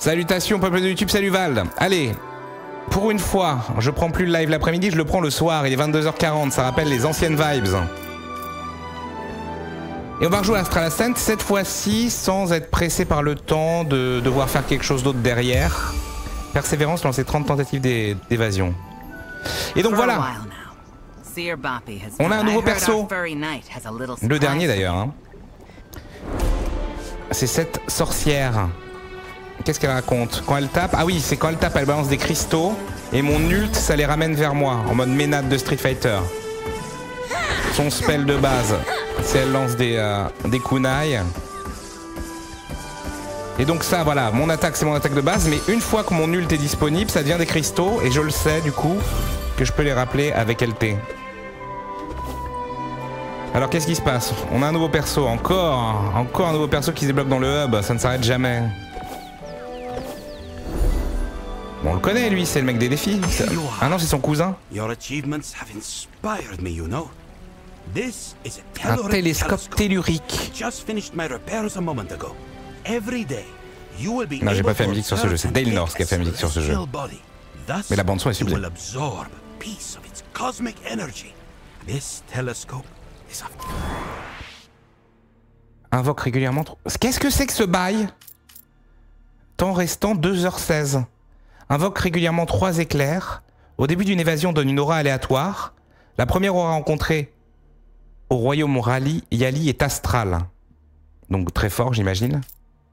Salutations peuple de YouTube, salut Val. Allez, pour une fois, je prends plus le live l'après-midi, je le prends le soir, il est 22h40, ça rappelle les anciennes vibes. Et on va rejouer Astral Ascent, cette fois-ci sans être pressé par le temps de devoir faire quelque chose d'autre derrière. Persévérance, lancer 30 tentatives d'évasion. Et donc voilà, on a un nouveau perso, le dernier d'ailleurs. Hein. C'est cette sorcière. Qu'est-ce qu'elle raconte? Quand elle tape, ah oui, c'est quand elle tape, elle balance des cristaux et mon ult, ça les ramène vers moi, en mode ménade de Street Fighter. Son spell de base, c'est elle lance des kunai. Et donc ça, voilà, mon attaque, c'est mon attaque de base, mais une fois que mon ult est disponible, ça devient des cristaux et je le sais du coup que je peux les rappeler avec LT. Alors qu'est-ce qui se passe? On a un nouveau perso, encore un nouveau perso qui se débloque dans le hub, ça ne s'arrête jamais. Bon, on le connaît lui, c'est le mec des défis. Ah non, c'est son cousin. Un télescope tellurique. Non, j'ai pas fait la musique sur ce jeu, c'est Dale North qui a fait la musique sur ce jeu. Mais la bande son est sublime. Invoque régulièrement... Qu'est-ce que c'est que ce bail? Temps restant 2h16. Invoque régulièrement 3 éclairs. Au début d'une évasion, donne une aura aléatoire. La première aura rencontrée au royaume Yali est astrale. Donc très fort, j'imagine.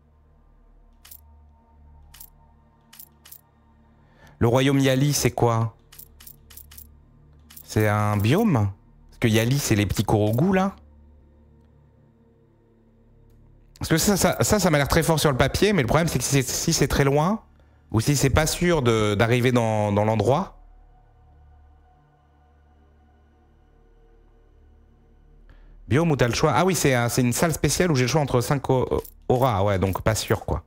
Le royaume Yali, c'est quoi? C'est un biome? Parce que Yali, c'est les petits Korogu, là. Parce que ça m'a l'air très fort sur le papier, mais le problème, c'est que si c'est très loin... Ou si c'est pas sûr d'arriver dans l'endroit. Biome où t'as le choix. Ah oui, c'est une salle spéciale où j'ai le choix entre 5 auras. Ouais, donc pas sûr quoi.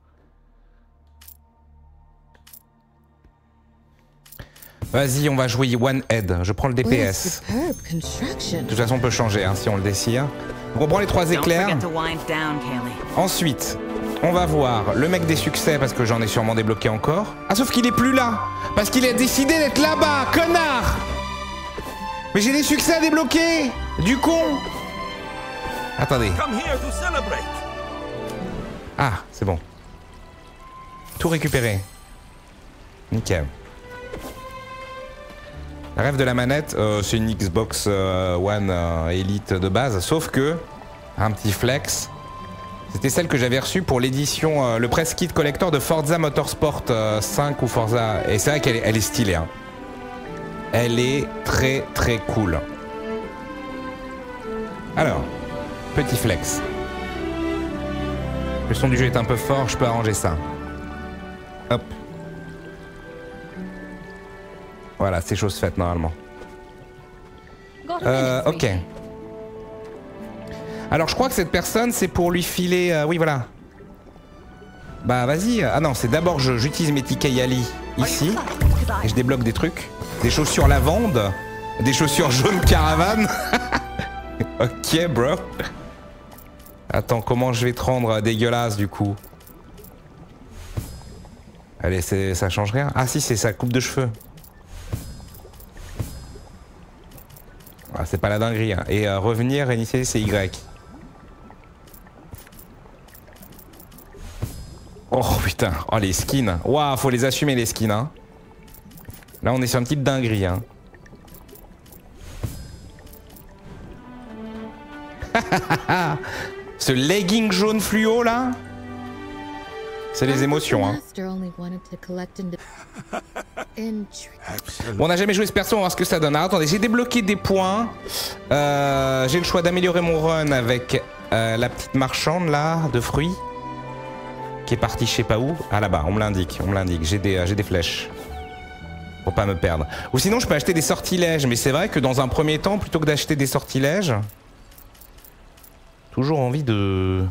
Vas-y, on va jouer One Head. Je prends le DPS. De toute façon, on peut changer hein, si on le décide. Donc on prend les 3 éclairs. Ensuite... On va voir le mec des succès parce que j'en ai sûrement débloqué encore. Ah sauf qu'il est plus là parce qu'il a décidé d'être là-bas, connard. Mais j'ai des succès à débloquer. Du con. Attendez. Ah, c'est bon. Tout récupéré. Nickel. La rêve de la manette, c'est une Xbox One Elite de base, sauf que un petit flex. C'était celle que j'avais reçue pour l'édition, le press kit collector de Forza Motorsport 5 ou Forza. Et c'est vrai qu'elle est stylée. Hein. Elle est très très cool. Alors, petit flex. Le son du jeu est un peu fort, je peux arranger ça. Hop. Voilà, c'est chose faite normalement. Ok. Alors je crois que cette personne c'est pour lui filer... oui voilà. Bah vas-y. Ah non, c'est d'abord j'utilise mes tickets Yali ici. Et je débloque des trucs. Des chaussures lavande. Des chaussures jaunes caravane. Ok bro. Attends, comment je vais te rendre dégueulasse du coup? Allez, ça change rien. Ah si, c'est sa coupe de cheveux. Ah, c'est pas la dinguerie. Hein. Et revenir, initialiser, c'est Y. Oh putain, oh les skins. Waouh, faut les assumer les skins. Hein. Là on est sur une petite dinguerie. Hein. Ce legging jaune fluo là, c'est les émotions. Hein. Bon, on n'a jamais joué ce perso, on va voir ce que ça donne. Alors, attendez, j'ai débloqué des points. J'ai le choix d'améliorer mon run avec la petite marchande là de fruits. Qui est parti je sais pas où. Ah là-bas, on me l'indique, j'ai des flèches. Pour pas me perdre. Ou sinon je peux acheter des sortilèges, mais c'est vrai que dans un premier temps, plutôt que d'acheter des sortilèges, toujours envie de...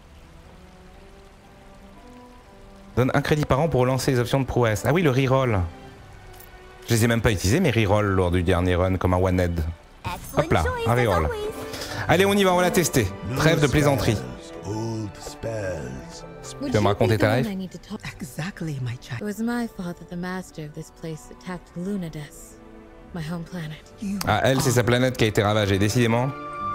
Donne un crédit par an pour relancer les options de prouesse. Ah oui, le reroll. Je les ai même pas utilisés, mes rerolls lors du dernier run comme un one-head. Hop là, un reroll. Allez, on y va, on va la tester. Trêve de plaisanterie. Tu vas me raconter ta life? exactly, my child? It was my fault that the master of this place attacked Lunades, my home planet. Ah, elle, c'est sa planète qui a été ravagée, décidément.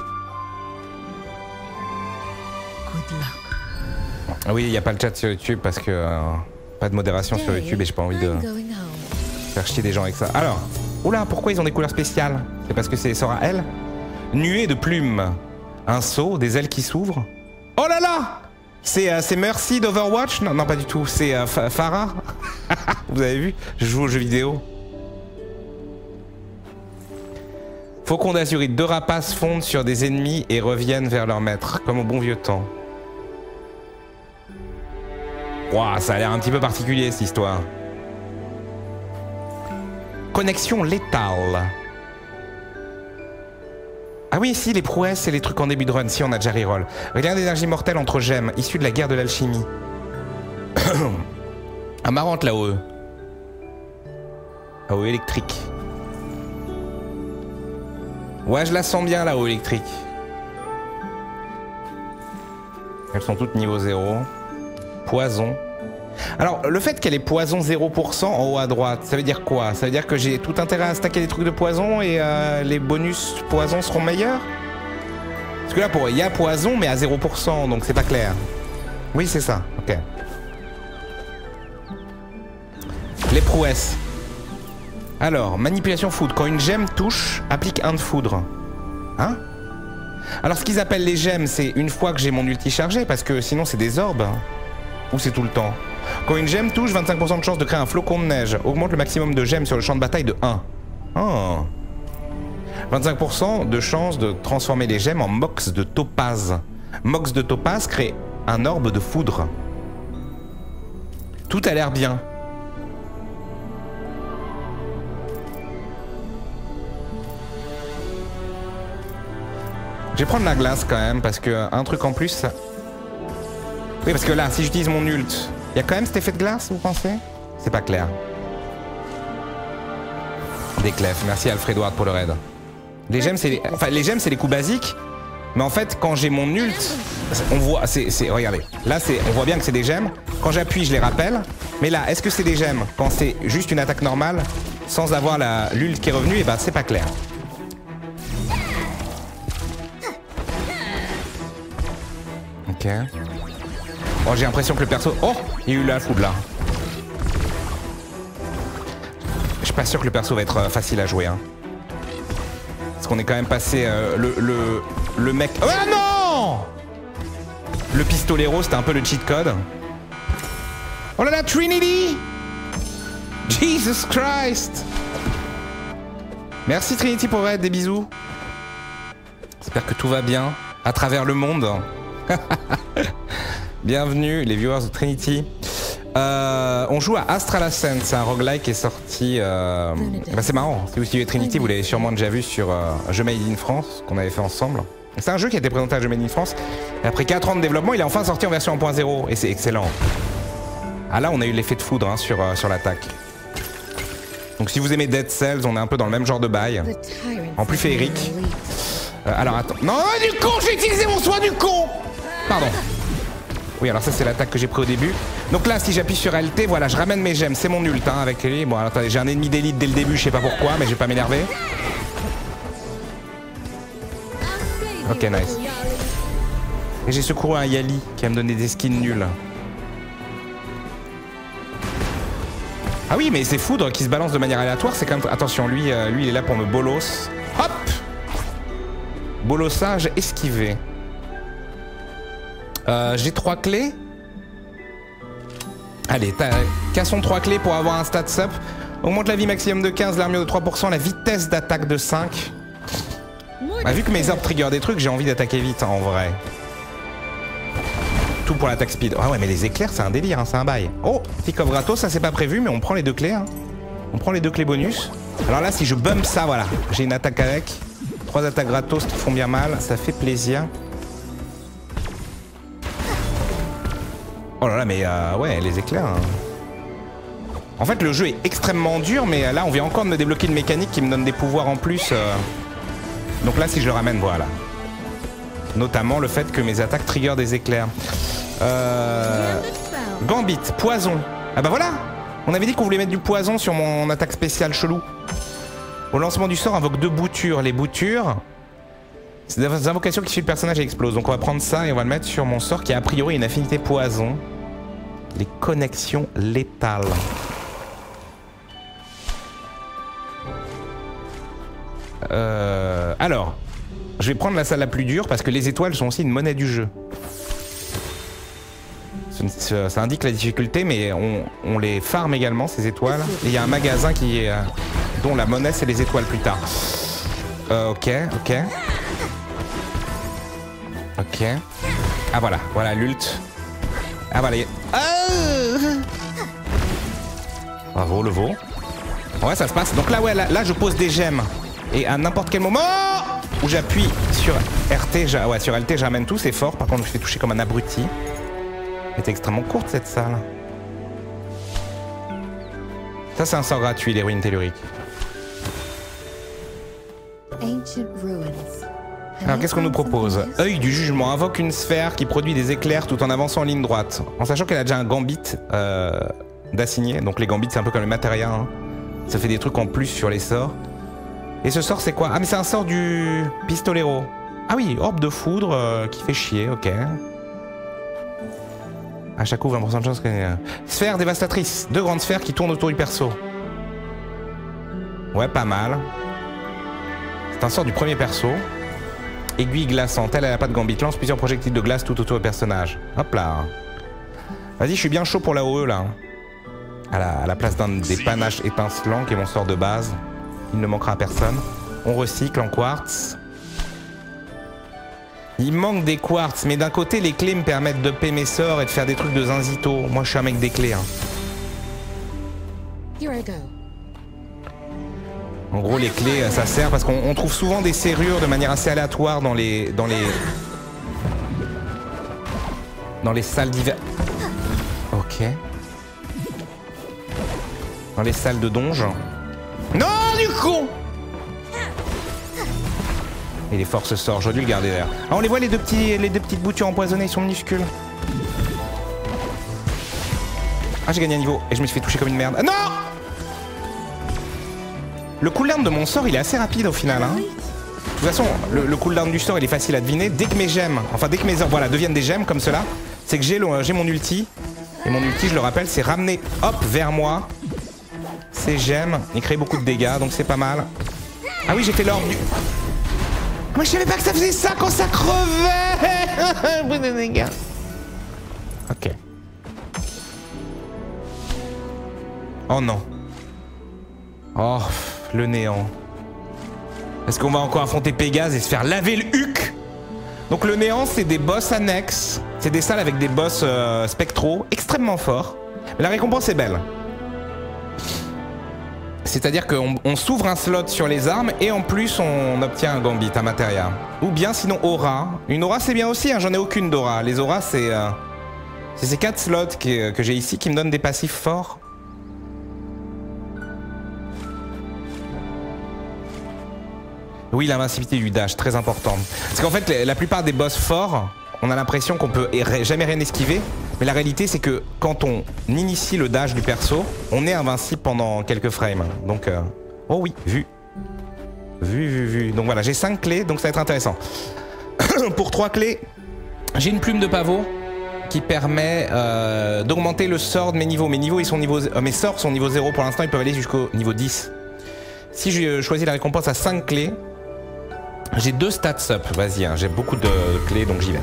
Good luck. Oui, il n'y a pas le chat sur YouTube parce que pas de modération sur YouTube et j'ai pas envie de faire chier des gens avec ça. Alors, oula, pourquoi ils ont des couleurs spéciales? C'est parce que c'est Sora elle? Nuée de plumes, un seau, des ailes qui s'ouvrent. Oh là là! C'est Mercy d'Overwatch? Non, non, pas du tout. C'est Farah. Vous avez vu? Je joue aux jeux vidéo. Faucon d'azurite. 2 rapaces fondent sur des ennemis et reviennent vers leur maître, comme au bon vieux temps. Ouah, ça a l'air un petit peu particulier cette histoire. Connexion létale. Ah oui, si, les prouesses et les trucs en début de run. Si, on a déjà reroll. Rien d'énergie mortelle entre gemmes, issues de la guerre de l'alchimie. Ah, marrante la OE. La OE électrique. Ouais, je la sens bien, la OE électrique. Elles sont toutes niveau 0. Poison. Alors, le fait qu'elle ait poison 0% en haut à droite, ça veut dire quoi? Ça veut dire que j'ai tout intérêt à stacker des trucs de poison et les bonus poison seront meilleurs? Parce que là, il y a poison, mais à 0%, donc c'est pas clair. Oui, c'est ça. Ok. Les prouesses. Alors, manipulation foudre. Quand une gemme touche, applique 1 de foudre. Hein? Alors, ce qu'ils appellent les gemmes, c'est une fois que j'ai mon ulti chargé, parce que sinon, c'est des orbes. Ou c'est tout le temps? Quand une gemme touche, 25% de chance de créer un flocon de neige. Augmente le maximum de gemmes sur le champ de bataille de 1. Oh. 25% de chance de transformer les gemmes en mox de topaz. Mox de topaz crée un orbe de foudre. Tout a l'air bien. Je vais prendre la glace quand même, parce que un truc en plus... Ça... Oui, parce que là, si j'utilise mon ult, il y a quand même cet effet de glace, vous pensez? C'est pas clair. Des clefs. Merci Alfred Ward pour le raid. Les gemmes, c'est les... Enfin, les gemmes, c'est les coups basiques. Mais en fait, quand j'ai mon ult, on voit... Regardez. Là, on voit bien que c'est des gemmes. Quand j'appuie, je les rappelle. Mais là, est-ce que c'est des gemmes quand c'est juste une attaque normale, sans avoir l'ult qui est revenue? Et bah, c'est pas clair. Ok. Oh, j'ai l'impression que le perso... Oh, il y a eu la foudre là. Je suis pas sûr que le perso va être facile à jouer. Hein. Parce qu'on est quand même passé... le mec... Oh non! Le pistolero, c'était un peu le cheat code. Oh là là, Trinity! Jesus Christ! Merci Trinity pour être des bisous. J'espère que tout va bien à travers le monde. Bienvenue les viewers de Trinity. On joue à Astral Ascent, c'est un roguelike qui est sorti... Bah c'est marrant, si vous suivez Trinity, vous l'avez sûrement déjà vu sur Jeux Made in France, qu'on avait fait ensemble. C'est un jeu qui a été présenté à Jeux Made in France. Et après 4 ans de développement, il est enfin sorti en version 1.0 et c'est excellent. Ah là, on a eu l'effet de foudre hein, sur l'attaque. Donc si vous aimez Dead Cells, on est un peu dans le même genre de bail. En plus féerique. Alors attends... Non, du con, j'ai utilisé mon soin du con! Pardon. Oui, alors ça c'est l'attaque que j'ai pris au début. Donc là, si j'appuie sur LT, voilà, je ramène mes gemmes. C'est mon ult hein, avec lui. Bon, alors attendez, j'ai un ennemi d'élite dès le début, je sais pas pourquoi, mais je vais pas m'énerver. Ok, nice. Et j'ai secouru un Yali qui va me donner des skins nuls. Ah oui, mais c'est foudre qui se balance de manière aléatoire, c'est quand même... Attention, lui il est là pour me bolos. Hop! Bolossage esquivé. J'ai 3 clés. Allez, cassons 3 clés pour avoir un stats up. Augmente la vie maximum de 15, l'armure de 3%, la vitesse d'attaque de 5. Bah, vu que mes orbes trigger des trucs, j'ai envie d'attaquer vite en vrai. Tout pour l'attaque speed. Ah ouais, mais les éclairs, c'est un délire, hein, c'est un bail. Oh, petit coffre gratos, ça c'est pas prévu, mais on prend les 2 clés. Hein. On prend les 2 clés bonus. Alors là, si je bump ça, voilà, j'ai une attaque avec. 3 attaques gratos qui font bien mal, ça fait plaisir. Oh là là, mais ouais, les éclairs. Hein. En fait, le jeu est extrêmement dur, mais là, on vient encore de me débloquer une mécanique qui me donne des pouvoirs en plus. Donc là, si je le ramène, voilà. Notamment le fait que mes attaques trigger des éclairs. Gambit, poison. Ah bah voilà! On avait dit qu'on voulait mettre du poison sur mon attaque spéciale chelou. Au lancement du sort, invoque 2 boutures. Les boutures, c'est des invocations qui suivent le personnage et explosent. Donc on va prendre ça et on va le mettre sur mon sort qui a priori une affinité poison. Les connexions létales. Alors, je vais prendre la salle la plus dure parce que les étoiles sont aussi une monnaie du jeu. Ça indique la difficulté, mais on les farm également, ces étoiles. Et il y a un magasin qui est, dont la monnaie, c'est les étoiles plus tard. Ok. Ah voilà l'ult. Ah voilà. Bravo le veau. Ouais, ça se passe. Donc là, ouais, là je pose des gemmes. Et à n'importe quel moment où j'appuie sur RT, sur LT, j'amène tout, c'est fort. Par contre, je me fais toucher comme un abruti. Elle est extrêmement courte cette salle. Ça, c'est un sort gratuit, les ruines telluriques. Alors, qu'est-ce qu'on nous propose? Œil du jugement. Invoque une sphère qui produit des éclairs tout en avançant en ligne droite. En sachant qu'elle a déjà un gambit d'assigné. Donc, les gambits, c'est un peu comme les matérias. Hein. Ça fait des trucs en plus sur les sorts. Et ce sort, c'est quoi? Ah, mais c'est un sort du pistolero. Ah oui, orbe de foudre qui fait chier, ok. À chaque coup, 20% de chance que... Sphère dévastatrice. 2 grandes sphères qui tournent autour du perso. Ouais, pas mal. C'est un sort du premier perso. Aiguille glaçante. Elle a pas de gambit. Lance plusieurs projectiles de glace tout autour du personnage. Hop là. Vas-y, je suis bien chaud pour la OE, là. À la place d'un des panaches étincelants, qui est mon sort de base. Il ne manquera à personne. On recycle en quartz. Il manque des quartz, mais d'un côté, les clés me permettent de payer mes sorts et de faire des trucs de zinzito. Moi, je suis un mec des clés. Hein. En gros, les clés, ça sert parce qu'on trouve souvent des serrures de manière assez aléatoire dans les salles d'hiver. Ok. Dans les salles de donjon. Non, du con! Et les forces sortent, j'aurais dû le garder d'ailleurs. Ah, on les voit les deux petites boutures empoisonnées, ils sont minuscules. Ah, j'ai gagné un niveau et je me suis fait toucher comme une merde. Ah, non! Le cooldown de mon sort, il est assez rapide au final. Hein. De toute façon, le cooldown du sort, il est facile à deviner. Dès que mes gemmes, enfin dès que mes orbes deviennent des gemmes comme cela, c'est que j'ai mon ulti. Et mon ulti, je le rappelle, c'est ramener hop vers moi ces gemmes. Il crée beaucoup de dégâts, donc c'est pas mal. Ah oui, j'ai fait l'orbe du... Moi je savais pas que ça faisait ça quand ça crevait. Beaucoup de dégâts. Ok. Oh non. Oh, le néant. Est-ce qu'on va encore affronter Pégase et se faire laver le huc? Donc le néant, c'est des boss annexes. C'est des salles avec des boss spectraux extrêmement forts. Mais la récompense est belle. C'est-à-dire qu'on s'ouvre un slot sur les armes et en plus on obtient un gambit, un matériel. Ou bien sinon aura. Une aura c'est bien aussi, hein, j'en ai aucune d'aura. Les auras c'est ces 4 slots que j'ai ici qui me donnent des passifs forts. Oui, l'invincibilité du dash, très important. Parce qu'en fait la plupart des boss forts, on a l'impression qu'on peut jamais rien esquiver. Mais la réalité, c'est que quand on initie le dash du perso, on est invincible pendant quelques frames. Donc, oh oui, vu. Donc voilà, j'ai 5 clés, donc ça va être intéressant. Pour 3 clés, j'ai une plume de pavot qui permet d'augmenter le sort de mes niveaux. Mes sorts sont niveau 0 pour l'instant, ils peuvent aller jusqu'au niveau 10. Si je choisis la récompense à 5 clés, j'ai 2 stats up. Vas-y, hein, j'ai beaucoup de clés, donc j'y vais.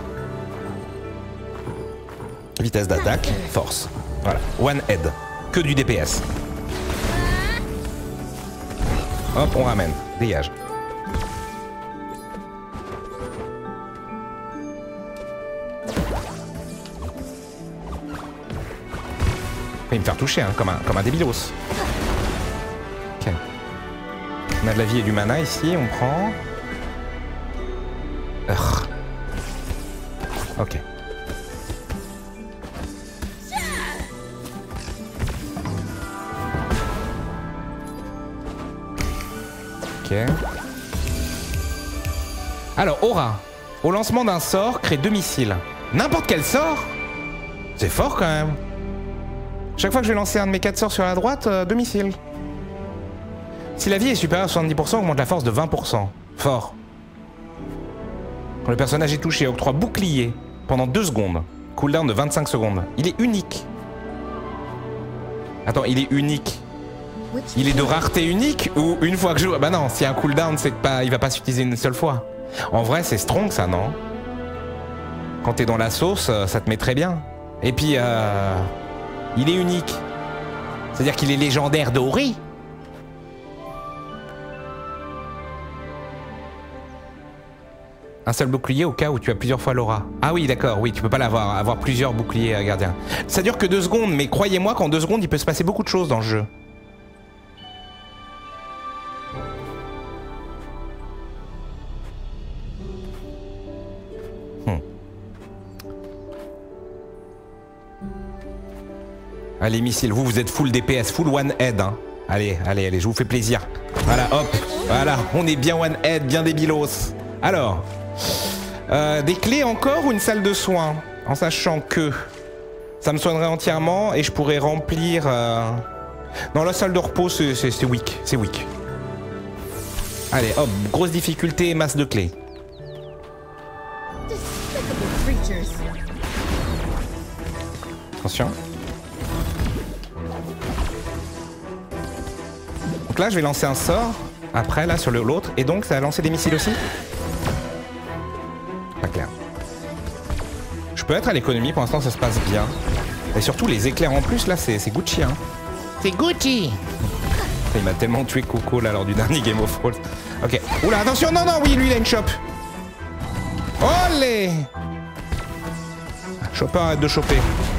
Vitesse d'attaque, force. Voilà, one head. Que du DPS. Hop, on ramène. Dégage. Il va me faire toucher, hein, comme un débilos. Ok. On a de la vie et du mana ici, on prend. Ok. Alors, aura. Au lancement d'un sort, crée 2 missiles. N'importe quel sort? C'est fort quand même. Chaque fois que je vais lancer un de mes 4 sorts sur la droite, 2 missiles. Si la vie est supérieure à 70%, augmente la force de 20%. Fort. Quand le personnage est touché, octroie bouclier pendant 2 secondes. Cooldown de 25 secondes. Il est unique. Attends, il est unique. Il est de rareté unique ou une fois que je... Bah non, s'il y a un cooldown, c'est que pas... il va pas s'utiliser une seule fois. En vrai, c'est strong ça, non? Quand t'es dans la sauce, ça te met très bien. Et puis, il est unique. C'est-à-dire qu'il est légendaire doré. Un seul bouclier au cas où tu as plusieurs fois l'aura. Ah oui, d'accord, oui, tu peux pas l'avoir, avoir plusieurs boucliers gardiens. Ça dure que 2 secondes, mais croyez-moi qu'en 2 secondes, il peut se passer beaucoup de choses dans le jeu. Allez, missiles, vous êtes full DPS, full one head. Hein. Allez, allez, allez, je vous fais plaisir. Voilà, hop, voilà, on est bien one head, bien débilos. Alors, des clés encore ou une salle de soins? En sachant que ça me soignerait entièrement et je pourrais remplir... Non, la salle de repos, c'est weak, c'est weak. Allez, hop, grosse difficulté, masse de clés. Attention. Donc là, je vais lancer un sort, après, là, sur l'autre, et donc ça va lancer des missiles aussi? Pas clair. Je peux être à l'économie, pour l'instant, ça se passe bien. Et surtout, les éclairs en plus, là, c'est Gucci, hein. C'est Gucci! Il m'a tellement tué Coco, là, lors du dernier Game of Thrones. Ok. Oula, attention, non, non, oui, lui, il a une chope. Olé! Chopper, arrête de choper.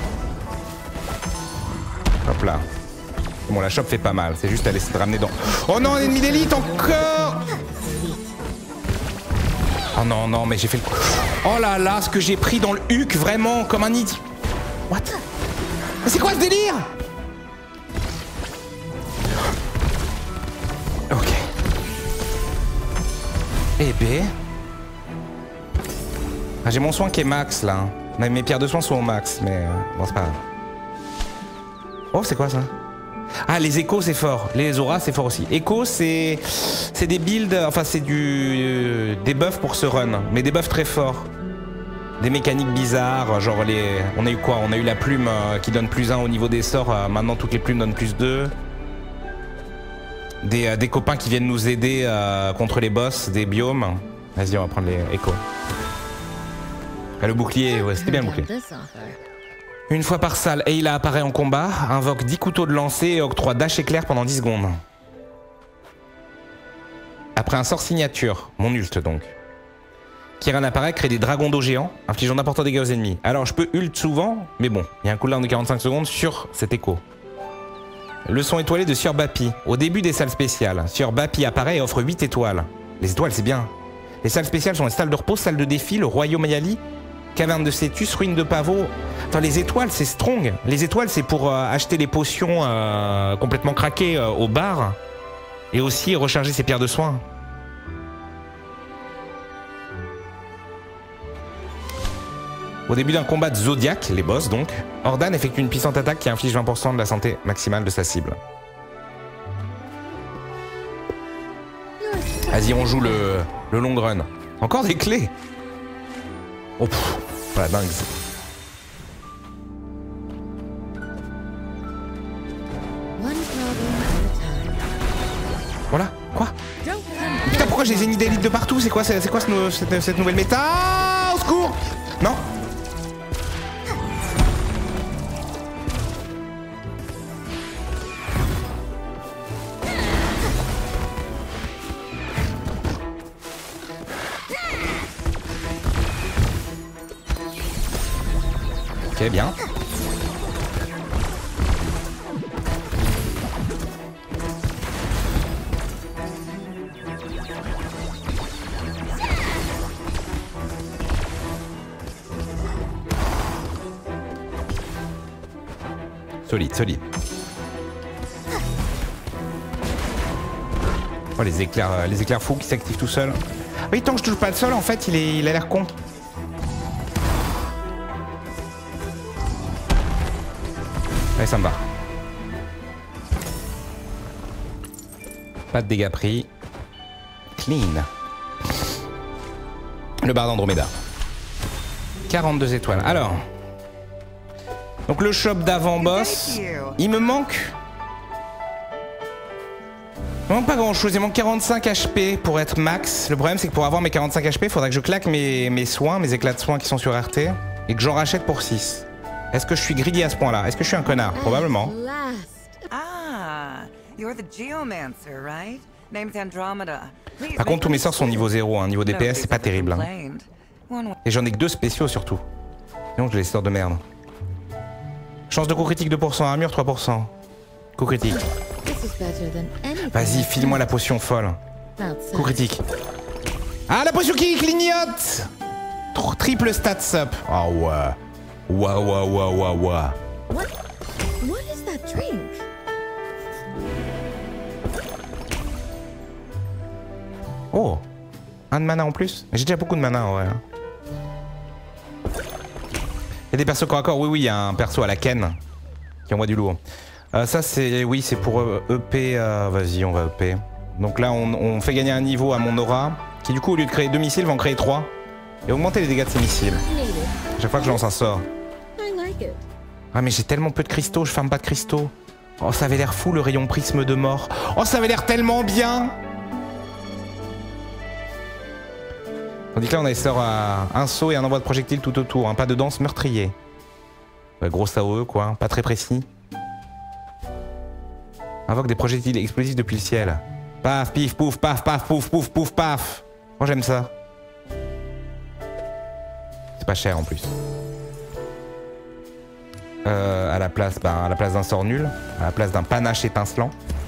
Hop là. Bon, la chope fait pas mal, c'est juste à laisser de ramener dans... Oh non, un ennemi d'élite encore! Oh non, non, mais j'ai fait le... Oh là là, ce que j'ai pris dans le huc, vraiment, comme un idiot. What? Mais c'est quoi ce délire? Ok. Eh ben... Ah, j'ai mon soin qui est max, là. Mes pierres de soin sont au max, mais... bon, c'est pas grave. Oh, c'est quoi, ça? Ah, les échos, c'est fort. Les auras, c'est fort aussi. Échos, c'est des builds... Enfin, c'est des buffs pour ce run. Mais des buffs très forts. Des mécaniques bizarres, genre les... On a eu quoi? On a eu la plume qui donne +1 au niveau des sorts. Maintenant, toutes les plumes donnent +2. Des copains qui viennent nous aider contre les boss, des biomes. Vas-y, on va prendre les échos. Ah, le bouclier, ouais, c'était bien le bouclier. Une fois par salle, Ayla apparaît en combat, invoque 10 couteaux de lancer et octroie dash éclair pendant 10 secondes. Après un sort signature, mon ult donc. Kiran apparaît, crée des dragons d'eau géants, infligeant d'importants dégâts aux ennemis. Alors je peux ult souvent, mais bon, il y a un cooldown de 45 secondes sur cet écho. Le son étoilé de Sieur Bapi. Au début des salles spéciales, Sieur Bapi apparaît et offre 8 étoiles. Les étoiles, c'est bien. Les salles spéciales sont les salles de repos, salles de défi, le royaume Ayali, caverne de Cétus, ruine de Pavot. Enfin, les étoiles, c'est strong. Les étoiles, c'est pour acheter les potions complètement craquées au bar. Et aussi recharger ses pierres de soins. Au début d'un combat de Zodiac, les boss donc, Ordan effectue une puissante attaque qui inflige 20% de la santé maximale de sa cible. Vas-y, on joue le long run. Encore des clés. Oh, pff, voilà, dingue. Voilà, quoi? Putain, pourquoi j'ai des ennemis d'élite de partout? C'est quoi cette nouvelle méta? Au secours! Non? Ok, bien. Solide, solide. Oh, les éclairs fous qui s'activent tout seuls. Oui, tant que je touche pas le sol, en fait, il a l'air con. Allez, ça me va. Pas de dégâts pris. Clean. Le bar d'Andromeda. 42 étoiles. Alors. Donc le shop d'avant-boss. Il me manque... Il manque pas grand chose, il manque 45 HP pour être max. Le problème c'est que pour avoir mes 45 HP, il faudrait que je claque mes soins, mes éclats de soins qui sont sur RT, et que j'en rachète pour 6. Est-ce que je suis greedy à ce point-là? Est-ce que je suis un connard? Probablement. Par contre tous mes sorts sont niveau 0, hein. Niveau DPS c'est pas terrible. Hein. Et j'en ai que 2 spéciaux surtout. Sinon je les sors de merde. Chance de coup critique 2%, armure 3%. Coup critique. Vas-y, file-moi la potion folle. Coup critique. Ah, la potion qui clignote. Triple stats up. Oh ouais. Ouah. What is that drink? Oh. Un de mana en plus. J'ai déjà beaucoup de mana en vrai. Il y a des persos corps à corps. Oui, il y a un perso à la Ken qui envoie du lourd. Ça c'est... Oui, c'est pour EP... Vas-y, on va EP. Donc là, on fait gagner un niveau à mon aura, qui du coup, au lieu de créer 2 missiles, va en créer 3. Et augmenter les dégâts de ces missiles. Chaque fois que je lance un sort. Ah mais j'ai tellement peu de cristaux, je farme pas de cristaux. Oh, ça avait l'air fou, le rayon prisme de mort. Oh, ça avait l'air tellement bien. Tandis que là, on a des sorts à un saut et un envoi de projectiles tout autour. Hein. Pas de danse meurtrier. Ouais, gros AOE, quoi. Pas très précis. Invoque des projectiles explosifs depuis le ciel. Paf, pif, pouf, paf, paf, pouf, pouf, pouf, paf. Moi j'aime ça. C'est pas cher en plus. À la place d'un sort nul. À la place d'un panache étincelant.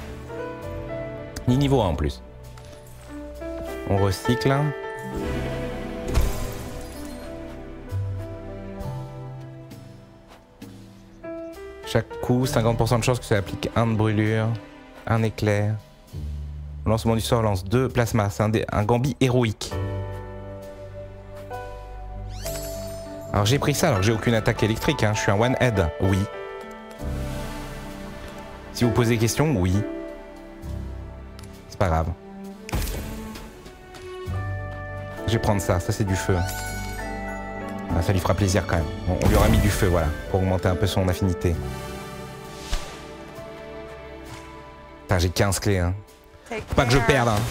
Ni niveau 1 en plus. On recycle. Chaque coup, 50% de chance que ça applique 1 de brûlure, 1 éclair. Au lancement du sort, lance 2 plasmas. C'est un Gambi héroïque. Alors j'ai pris ça alors que j'ai aucune attaque électrique. Hein. Je suis un one-head. Oui. Si vous posez des questions, oui. C'est pas grave. Je vais prendre ça. Ça c'est du feu. Ah, ça lui fera plaisir quand même. On lui aura mis du feu, voilà, pour augmenter un peu son affinité. Putain, j'ai 15 clés, hein. Faut pas que je perde, hein.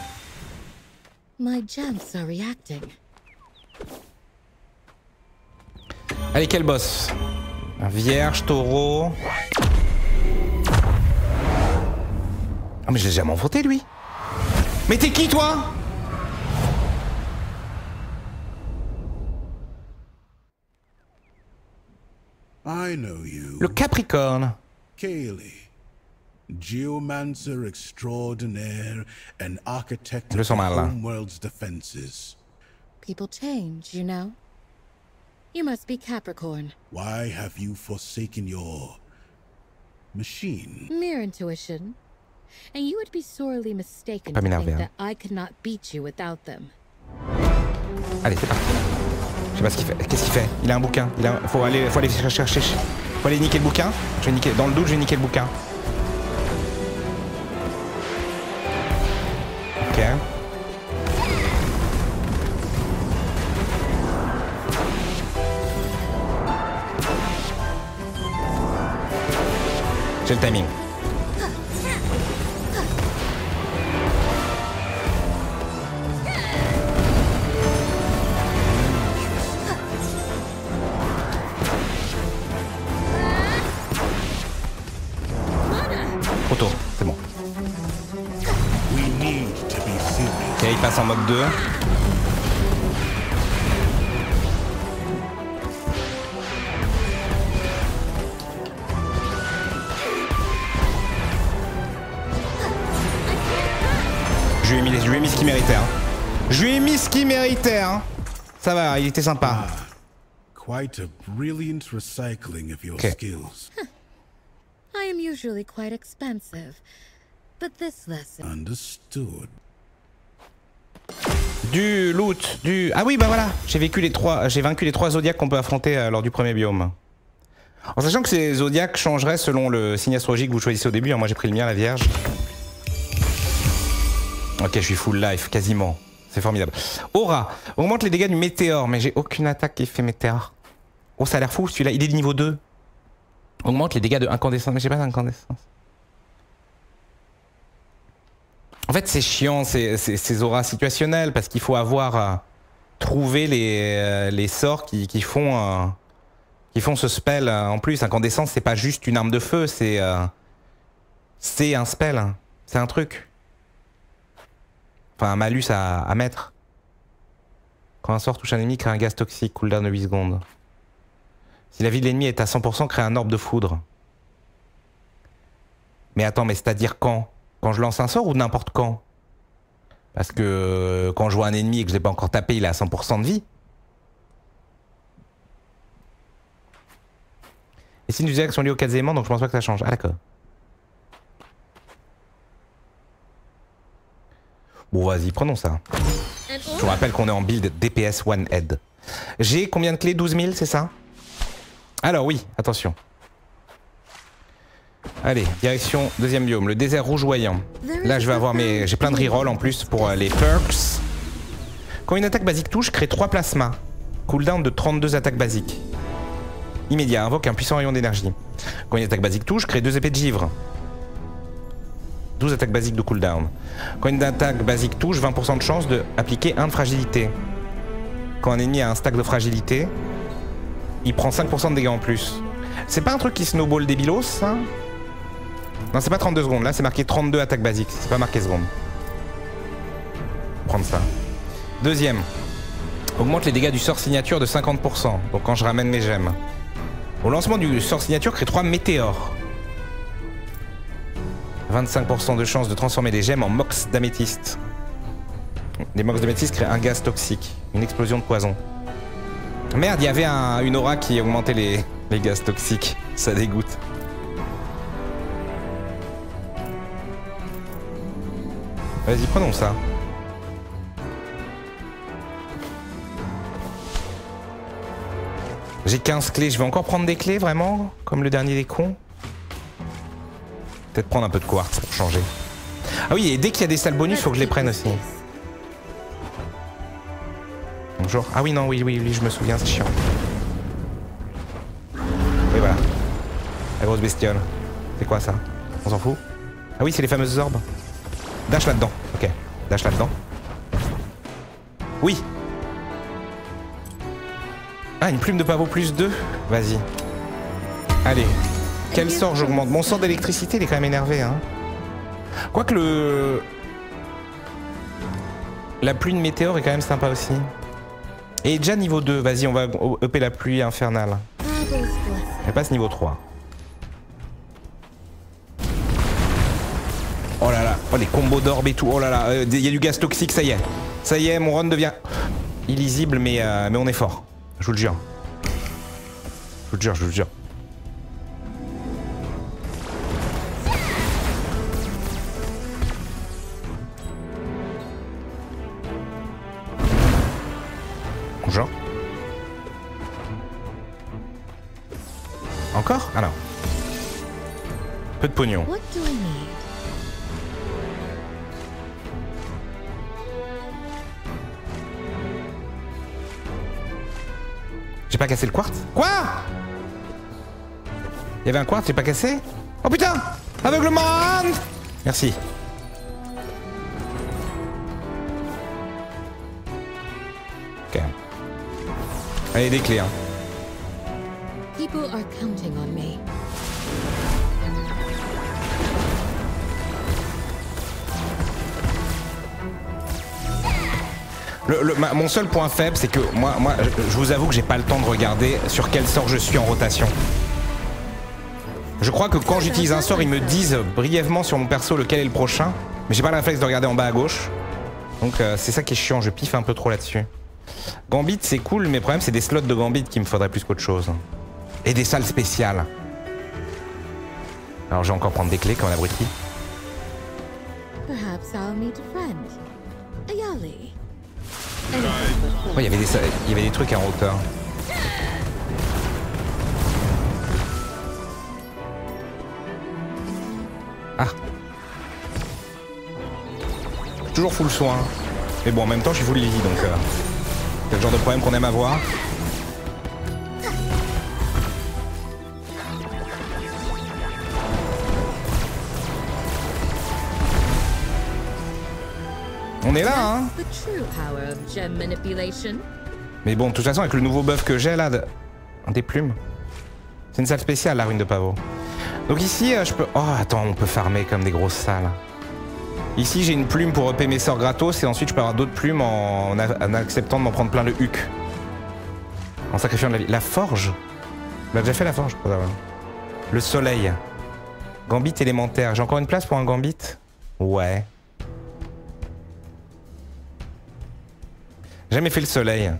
Allez, quel boss? Un vierge, taureau. Oh, mais je l'ai jamais affronté, lui. Mais t'es qui, toi? I know you. Le Capricorne. Kaylee, geomancer extraordinaire and architect of the homeworld's defenses. People change, you know. You must be Capricorn. Why have you forsaken your machine? Mere intuition. And you would be sorely mistaken to think that I could not beat you without them. Allez, c'est parti. Je sais pas ce qu'il fait. Qu'est-ce qu'il fait? Il a un bouquin. Faut aller chercher. Faut aller niquer le bouquin. Dans le doute, je vais niquer le bouquin. Ok. J'ai le timing. Trop tôt, c'est bon. Ok, il passe en mode 2. Je lui ai mis ce qu'il méritait. Hein. Je lui ai mis ce qu'il méritait. Hein. Ça va, il était sympa. Quite a brilliant recycling of your skills. I am usually quite expensive, but this lesson. Understood. Du loot, du... Ah oui, bah voilà, j'ai vaincu les trois zodiacs qu'on peut affronter lors du premier biome. En sachant que ces zodiacs changeraient selon le signe astrologique que vous choisissez au début. Moi j'ai pris le mien, la Vierge. Ok, je suis full life, quasiment. C'est formidable. Aura, augmente les dégâts du météore, mais j'ai aucune attaque qui fait météore. Oh, ça a l'air fou celui-là, il est de niveau 2. Augmente les dégâts de incandescence, mais j'ai pas d'incandescence. En fait, c'est chiant ces auras situationnelles parce qu'il faut avoir trouvé les sorts qui font ce spell. En plus, incandescence, c'est pas juste une arme de feu, c'est un spell, c'est un truc. Enfin, un malus à mettre. Quand un sort touche un ennemi, crée un gaz toxique, cooldown de 8 secondes. Si la vie de l'ennemi est à 100%, crée un orbe de foudre. Mais attends, mais c'est-à-dire quand? Quand je lance un sort ou n'importe quand? Parce que quand je vois un ennemi et que je l'ai pas encore tapé, il est à 100% de vie. Et si nous disions qu'ils sont liés aux 4 éléments, donc je pense pas que ça change. Ah d'accord. Bon vas-y, prenons ça. Je vous rappelle qu'on est en build DPS One Head. J'ai combien de clés? 12 000, c'est ça? Alors oui, attention. Allez, direction deuxième biome, le désert rougeoyant. Là je vais avoir mes... J'ai plein de reroll en plus pour les perks. Quand une attaque basique touche, crée 3 plasmas. Cooldown de 32 attaques basiques. Immédiat, invoque un puissant rayon d'énergie. Quand une attaque basique touche, crée 2 épées de givre. 12 attaques basiques de cooldown. Quand une attaque basique touche, 20% de chance d'appliquer 1 de fragilité. Quand un ennemi a un stack de fragilité, il prend 5% de dégâts en plus. C'est pas un truc qui snowball débilos, ça? Non, c'est pas 32 secondes. Là, c'est marqué 32 attaques basiques. C'est pas marqué secondes. Prendre ça. Deuxième. Augmente les dégâts du sort signature de 50%. Donc quand je ramène mes gemmes. Au lancement du sort signature, crée 3 météores. 25% de chance de transformer les gemmes en mox d'améthyste. Les mox d'améthyste créent un gaz toxique. Une explosion de poison. Merde, il y avait une aura qui augmentait les gaz toxiques. Ça dégoûte. Vas-y, prenons ça. J'ai 15 clés. Je vais encore prendre des clés, vraiment? Comme le dernier des cons? Peut-être prendre un peu de quartz pour changer. Ah oui, et dès qu'il y a des salles bonus, faut que je les prenne aussi. Bonjour. Ah oui, non, oui, je me souviens, c'est chiant. Oui, voilà. La grosse bestiole. C'est quoi ça? On s'en fout? Ah oui, c'est les fameuses orbes. Dash là-dedans. Ok. Dash là-dedans. Oui. Ah, une plume de pavot plus 2. Vas-y. Allez. Quel sort j'augmente? Mon sort d'électricité, il est quand même énervé, hein. Quoique la pluie de météore est quand même sympa aussi. Et déjà niveau 2, vas-y, on va upper la pluie infernale. Elle passe niveau 3. Oh là là, oh les combos d'orbes et tout, oh là là, il y a du gaz toxique, ça y est. Ça y est, mon run devient illisible, mais on est fort. Je vous le jure. Je vous le jure. Bonjour. Encore? Alors. Peu de pognon. J'ai pas cassé le quartz? Quoi? Il y avait un quartz, j'ai pas cassé? Oh putain! Aveuglement! Merci. Ok. Allez, des clés, hein. People are counting on me. Mon seul point faible, c'est que moi, je vous avoue que j'ai pas le temps de regarder sur quel sort je suis en rotation. Je crois que quand j'utilise un sort, ils me disent brièvement sur mon perso lequel est le prochain, mais j'ai pas le réflexe de regarder en bas à gauche. Donc c'est ça qui est chiant, je piffe un peu trop là-dessus. Gambit c'est cool, mais le problème c'est des slots de Gambit qu'il me faudrait plus qu'autre chose. Et des salles spéciales. Alors je vais encore prendre des clés comme un abruti. Oh, il y avait des trucs en hauteur. Ah. Je suis toujours full soin. Mais bon, en même temps, je suis full vie, donc... c'est le genre de problème qu'on aime avoir. On est là, hein. Mais bon, de toute façon, avec le nouveau buff que j'ai là, des plumes. C'est une salle spéciale, la ruine de Pavot. Donc ici, je peux... Oh, attends, on peut farmer comme des grosses salles. Ici, j'ai une plume pour EP mes sorts gratos et ensuite, je peux avoir d'autres plumes en acceptant de m'en prendre plein le huc. En sacrifiant de la vie. La forge. On a déjà fait la forge. Le soleil. Gambit élémentaire. J'ai encore une place pour un gambit? Ouais. Jamais fait le soleil.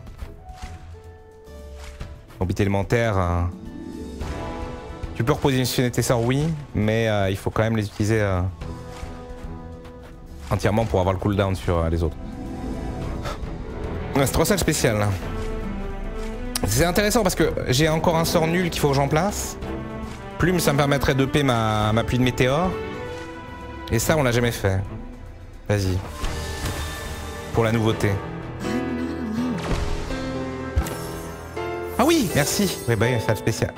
Gambit élémentaire. Tu peux repositionner tes sorts, oui, mais il faut quand même les utiliser entièrement pour avoir le cooldown sur les autres. Ouais, c'est 3 salles spéciales. C'est intéressant parce que j'ai encore un sort nul qu'il faut que j'en place. Plume, ça me permettrait de payer ma pluie de météores. Et ça, on l'a jamais fait. Vas-y. Pour la nouveauté. Ah oui, merci. Oui, bah oui, salle spéciale.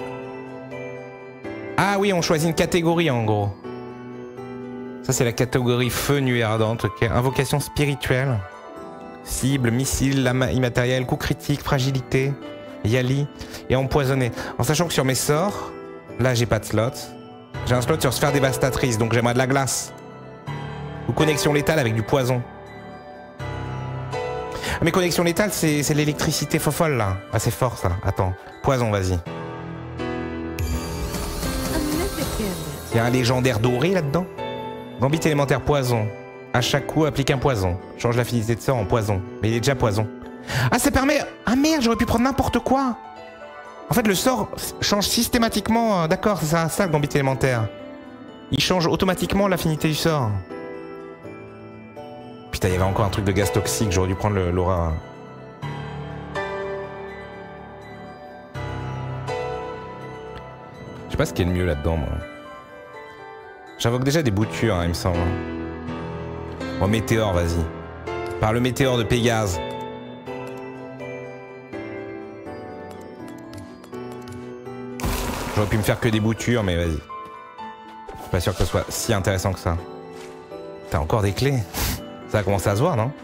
Ah oui, on choisit une catégorie en gros. Ça, c'est la catégorie feu, nuée ardente. Ok. Invocation spirituelle. Cible, missile, lame immatérielle, coup critique, fragilité, yali et empoisonné. En sachant que sur mes sorts, là, j'ai pas de slot. J'ai un slot sur sphère dévastatrice, donc j'aimerais de la glace. Ou connexion létale avec du poison. Ah, mais connexion létale, c'est l'électricité fofolle là. Ah, c'est fort ça. Attends. Poison, vas-y. Il y a un légendaire doré là-dedans. Gambit élémentaire poison. À chaque coup, applique un poison. Change l'affinité de sort en poison. Mais il est déjà poison. Ah, ça permet... Ah merde, j'aurais pu prendre n'importe quoi. En fait, le sort change systématiquement... D'accord, c'est ça le Gambit élémentaire. Il change automatiquement l'affinité du sort. Putain, il y avait encore un truc de gaz toxique. J'aurais dû prendre l'aura... Je sais pas ce qui est le mieux là-dedans, moi. J'invoque déjà des boutures, hein, il me semble. Bon, météore, vas-y. Par le météore de Pégase. J'aurais pu me faire que des boutures, mais vas-y. Je suis pas sûr que ce soit si intéressant que ça. T'as encore des clés. Ça a commencé à se voir, non?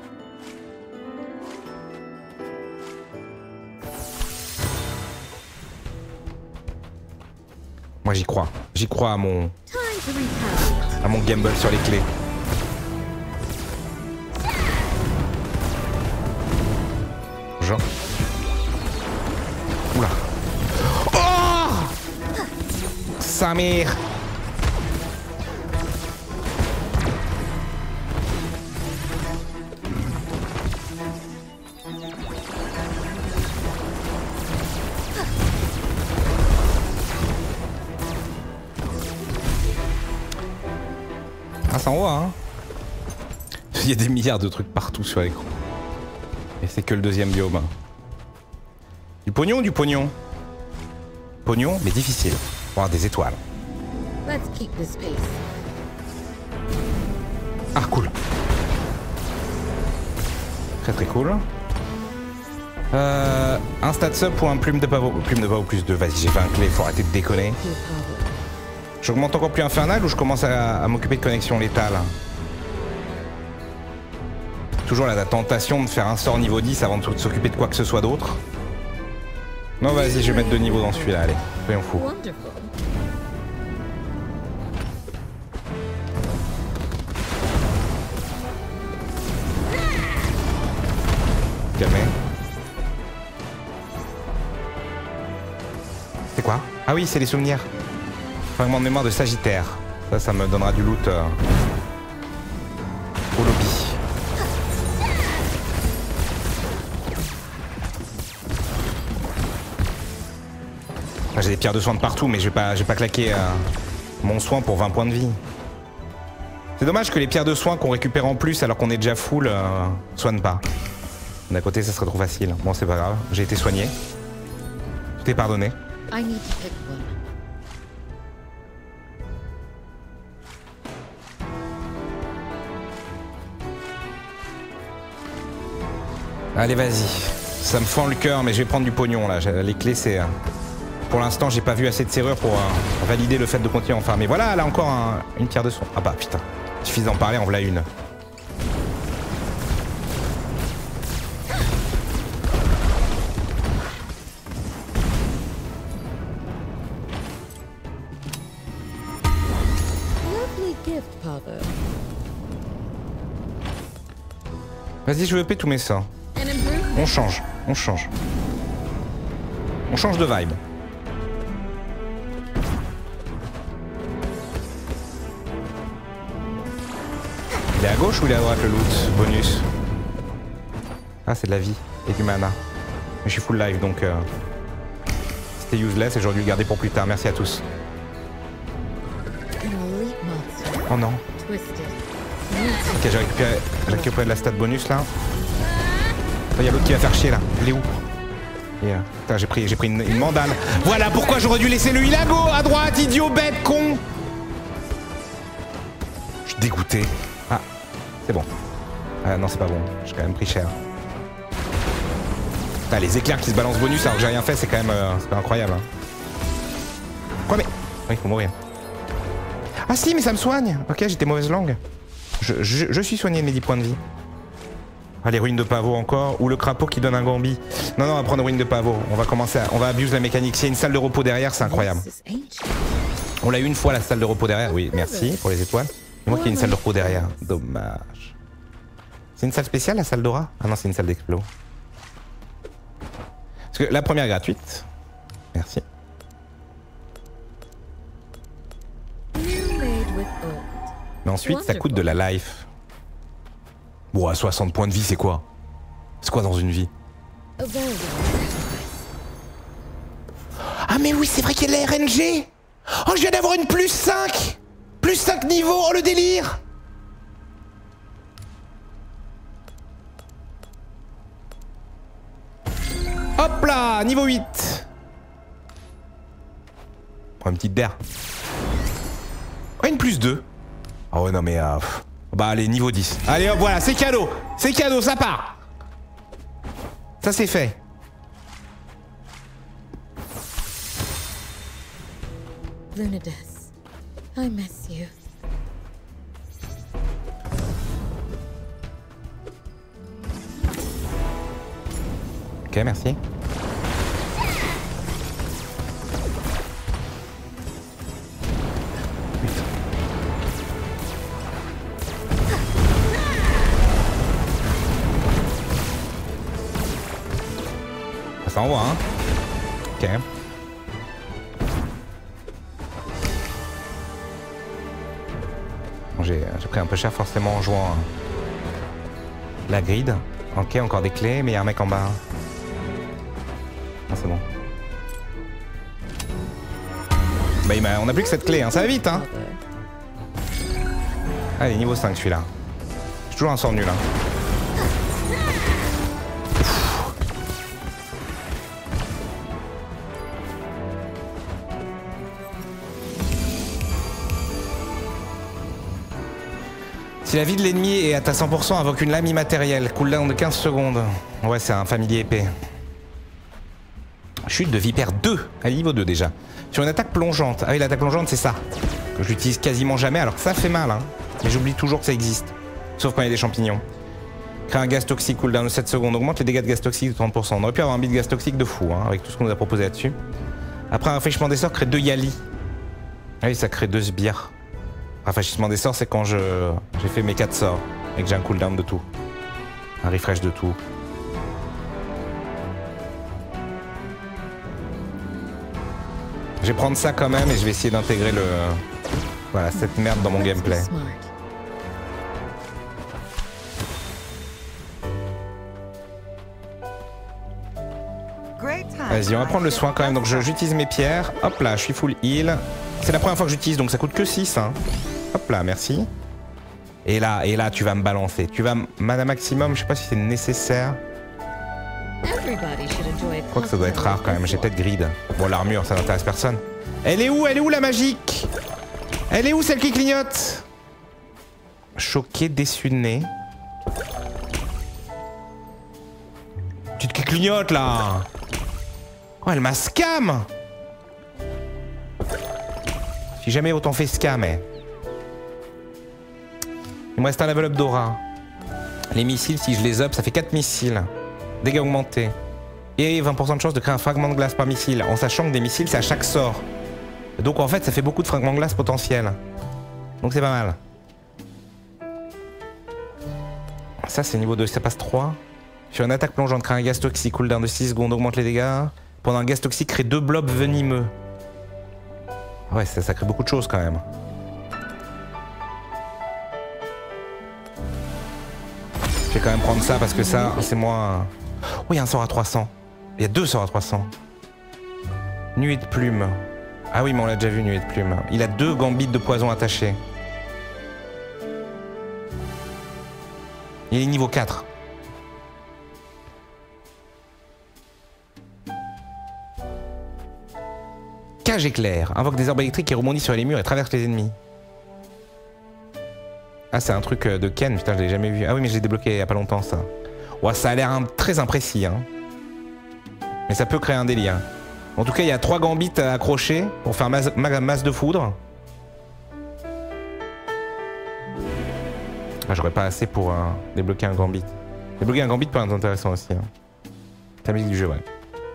Moi, j'y crois. J'y crois à mon gamble sur les clés. Genre. Oula. Oh! Samir. Ah, c'est en haut, hein. Il y a des milliards de trucs partout sur l'écran. Et c'est que le deuxième biome. Du pognon ou du pognon? Pognon, mais difficile. Pour avoir des étoiles. Ah, cool. Très très cool. Un stat sub pour un plume de pavot. Plume de pavot plus 2. Vas-y, j'ai fait un clé, faut arrêter de déconner. J'augmente encore plus infernal ou je commence à m'occuper de connexion létale? Toujours la tentation de faire un sort niveau 10 avant de s'occuper de quoi que ce soit d'autre. Non, vas-y, je vais mettre 2 niveaux dans celui-là, allez, soyons fous. Calmez. C'est quoi? Ah oui, c'est les souvenirs. Fragment de mémoire de Sagittaire. Ça me donnera du loot au lobby. Enfin, j'ai des pierres de soin de partout, mais je vais pas claquer mon soin pour 20 points de vie. C'est dommage que les pierres de soin qu'on récupère en plus alors qu'on est déjà full soignent pas. D'un côté, ça serait trop facile. Bon, c'est pas grave, j'ai été soigné. Tout est pardonné. Allez, vas-y. Ça me fend le cœur, mais je vais prendre du pognon là. Les clés, c'est... Pour l'instant, j'ai pas vu assez de serrures pour valider le fait de continuer à en farmer. Voilà, là encore une pierre de son. Ah bah putain. Il suffit d'en parler, en voilà une. Vas-y, je veux payer tous mes sorts. On change, on change. On change de vibe. Il est à gauche ou il est à droite le loot bonus? Ah, c'est de la vie et du mana. Mais je suis full life donc c'était useless et j'aurais dû le garder pour plus tard. Merci à tous. Oh non. Ok, j'ai récupéré de la stat bonus là. Il y a l'autre qui va faire chier là. Il est où? Yeah. Putain, j'ai pris une mandale. Voilà pourquoi j'aurais dû laisser le Ilago à droite, idiot, bête, con. Je suis dégoûté. Ah, c'est bon. Ah non, c'est pas bon. J'ai quand même pris cher. Putain, les éclairs qui se balancent bonus alors que j'ai rien fait, c'est quand même c'est pas incroyable. Hein. Quoi mais... Oui, il faut mourir. Ah si, mais ça me soigne. Ok, j'étais mauvaise langue. Je suis soigné de mes 10 points de vie. Ah, les ruines de pavot encore. Ou le crapaud qui donne un gambi. Non, non, on va prendre ruines de pavot. On va commencer à... On va abuser la mécanique. S'il y a une salle de repos derrière, c'est incroyable. On l'a eu une fois, la salle de repos derrière. Oui, merci pour les étoiles. Et moi qui ai une salle de repos derrière. Dommage. C'est une salle spéciale, la salle d'aura? Ah non, c'est une salle d'explos. Parce que la première est gratuite. Merci. Mais ensuite, ça coûte de la life. Bon, à 60 points de vie, c'est quoi? C'est quoi dans une vie? Ah mais oui, c'est vrai qu'il y a de la RNG. Oh, je viens d'avoir une plus 5. Plus 5 niveaux, oh le délire. Hop là, niveau 8. Prends une petite d'air. Oh, une plus 2. Oh ouais, non mais... bah allez, niveau 10. Allez hop, voilà, c'est cadeau. C'est cadeau, ça part. Ça c'est fait. Lunades, I miss you. Ok, merci. Ça envoie, hein. Ok. Bon, j'ai pris un peu cher forcément en jouant la grid. Ok, encore des clés, mais il y a un mec en bas. Ah, c'est bon. Bah, on a plus que cette clé, hein. Ça va vite, hein. Allez, niveau 5 celui-là. J'ai toujours un sort nul, hein. Si la vie de l'ennemi est à ta 100%, invoque une lame immatérielle. Cooldown de 15 secondes. Ouais, c'est un familier épée. Chute de vipère 2. À niveau 2 déjà. Sur une attaque plongeante. Ah oui, l'attaque plongeante, c'est ça. Que je l'utilise quasiment jamais, alors que ça fait mal. Hein. Mais j'oublie toujours que ça existe. Sauf quand il y a des champignons. Crée un gaz toxique, cooldown de 7 secondes. Augmente les dégâts de gaz toxique de 30%. On aurait pu avoir un bit de gaz toxique de fou, hein, avec tout ce qu'on nous a proposé là-dessus. Après, un rafraîchissement des sorts crée 2 Yali. Ah oui, ça crée 2 sbires. Rafraîchissement des sorts, c'est quand j'ai fait mes 4 sorts et que j'ai un cooldown de tout. Un refresh de tout. Je vais prendre ça quand même et je vais essayer d'intégrer le... Voilà, cette merde dans mon gameplay. Vas-y, on va prendre le soin quand même. Donc j'utilise mes pierres. Hop là, je suis full heal. C'est la première fois que j'utilise, donc ça coûte que 6. Hein. Hop là, merci. Et là, tu vas me balancer. Tu vas mana maximum, je sais pas si c'est nécessaire. Je crois que ça doit être rare quand même. J'ai peut-être grid. Bon, l'armure, ça n'intéresse personne. Elle est où? Elle est où la magique? Elle est où celle qui clignote? Choqué, déçu de nez. clignote là. Oh, elle m'a scam. J'ai jamais autant fait scam. Il me reste un level up d'aura. Les missiles, si je les up, ça fait 4 missiles. Dégâts augmentés. Et 20% de chance de créer un fragment de glace par missile. En sachant que des missiles, c'est à chaque sort. Donc en fait, ça fait beaucoup de fragments de glace potentiels. Donc c'est pas mal. Ça, c'est niveau 2. Ça passe 3. Sur une attaque plongeante, crée un gaz toxique. Cooldown de 6 secondes, augmente les dégâts. Pendant un gaz toxique, crée 2 blobs venimeux. Ouais, ça crée beaucoup de choses quand même. Je vais quand même prendre ça parce que ça, c'est moins... Oh, il y a un sort à 300. Il y a 2 sorts à 300. Nuée de plumes. Ah oui, mais on l'a déjà vu, nuée de plumes. Il a 2 gambits de poison attachés. Il est niveau 4. Cage éclair. Invoque des orbes électriques qui rebondissent sur les murs et traversent les ennemis. Ah, c'est un truc de Ken. Putain, je l'ai jamais vu. Ah oui, mais je l'ai débloqué il y a pas longtemps, ça. Ouais, ça a l'air très imprécis, hein. Mais ça peut créer un délire. En tout cas, il y a 3 gambits accrochés pour faire masse de foudre. Ah, j'aurais pas assez pour débloquer un gambit. Débloquer un gambit peut être intéressant aussi. Hein. La musique du jeu, ouais.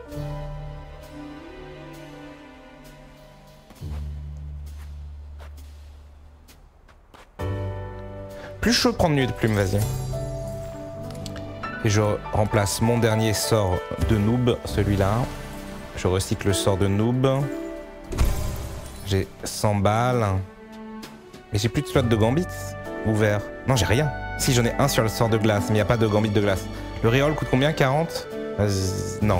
Plus chaud de prendre nuée de plume, vas-y. Et je remplace mon dernier sort de noob, celui-là. Je recycle le sort de noob. J'ai 100 balles. Et j'ai plus de slot de gambit ouvert. Non, j'ai rien. Si, j'en ai un sur le sort de glace, mais il n'y a pas de gambit de glace. Le reroll coûte combien? 40? Non.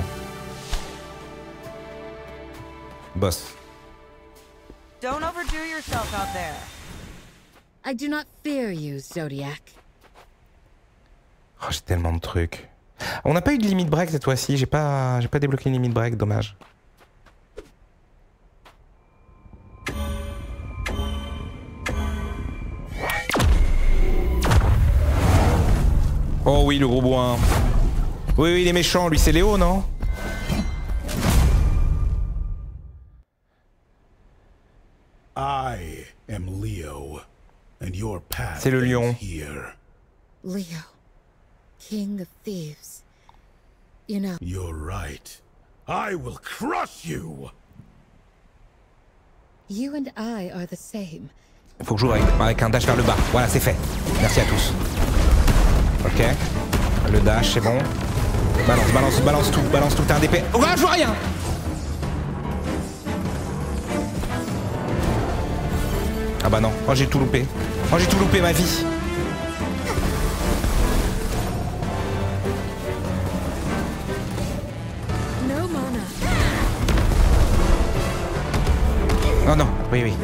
Boss. Don't overdo yourself out there. I do not fear you, Zodiac. Oh, j'ai tellement de trucs. On n'a pas eu de limit break cette fois-ci. J'ai pas débloqué une limit break, dommage. Oh oui, le gros boin. Oui, il est méchant. Lui, c'est Léo, non? I am Leo, and your path c'est le lion. Here. Leo, King of Thieves. You know. You're right. I will crush you. You and I are the same. Faut que je joue avec un dash vers le bas. Voilà, c'est fait. Merci à tous. Ok. Le dash, c'est bon. Balance tout. T'as un DP. Oh, je vois rien. Ah bah non. Oh, j'ai tout loupé. Oh, j'ai tout loupé, ma vie. No mana. Oh non. Oui.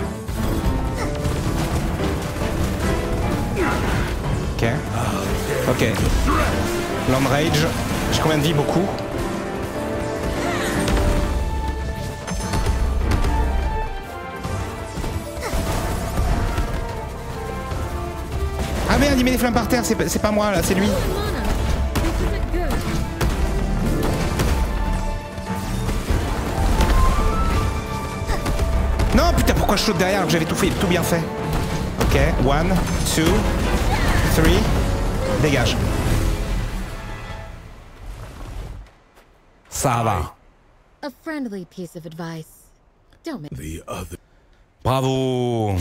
Ok. Land Rage. J'ai combien de vie? Beaucoup. Ah merde, il met des flammes par terre, c'est pas moi là, c'est lui. Non putain, pourquoi je saute derrière alors que j'avais tout bien fait? Ok, 1, 2, 3, dégage. Ça va. A friendly piece of advice. Don't make The other. Bravo.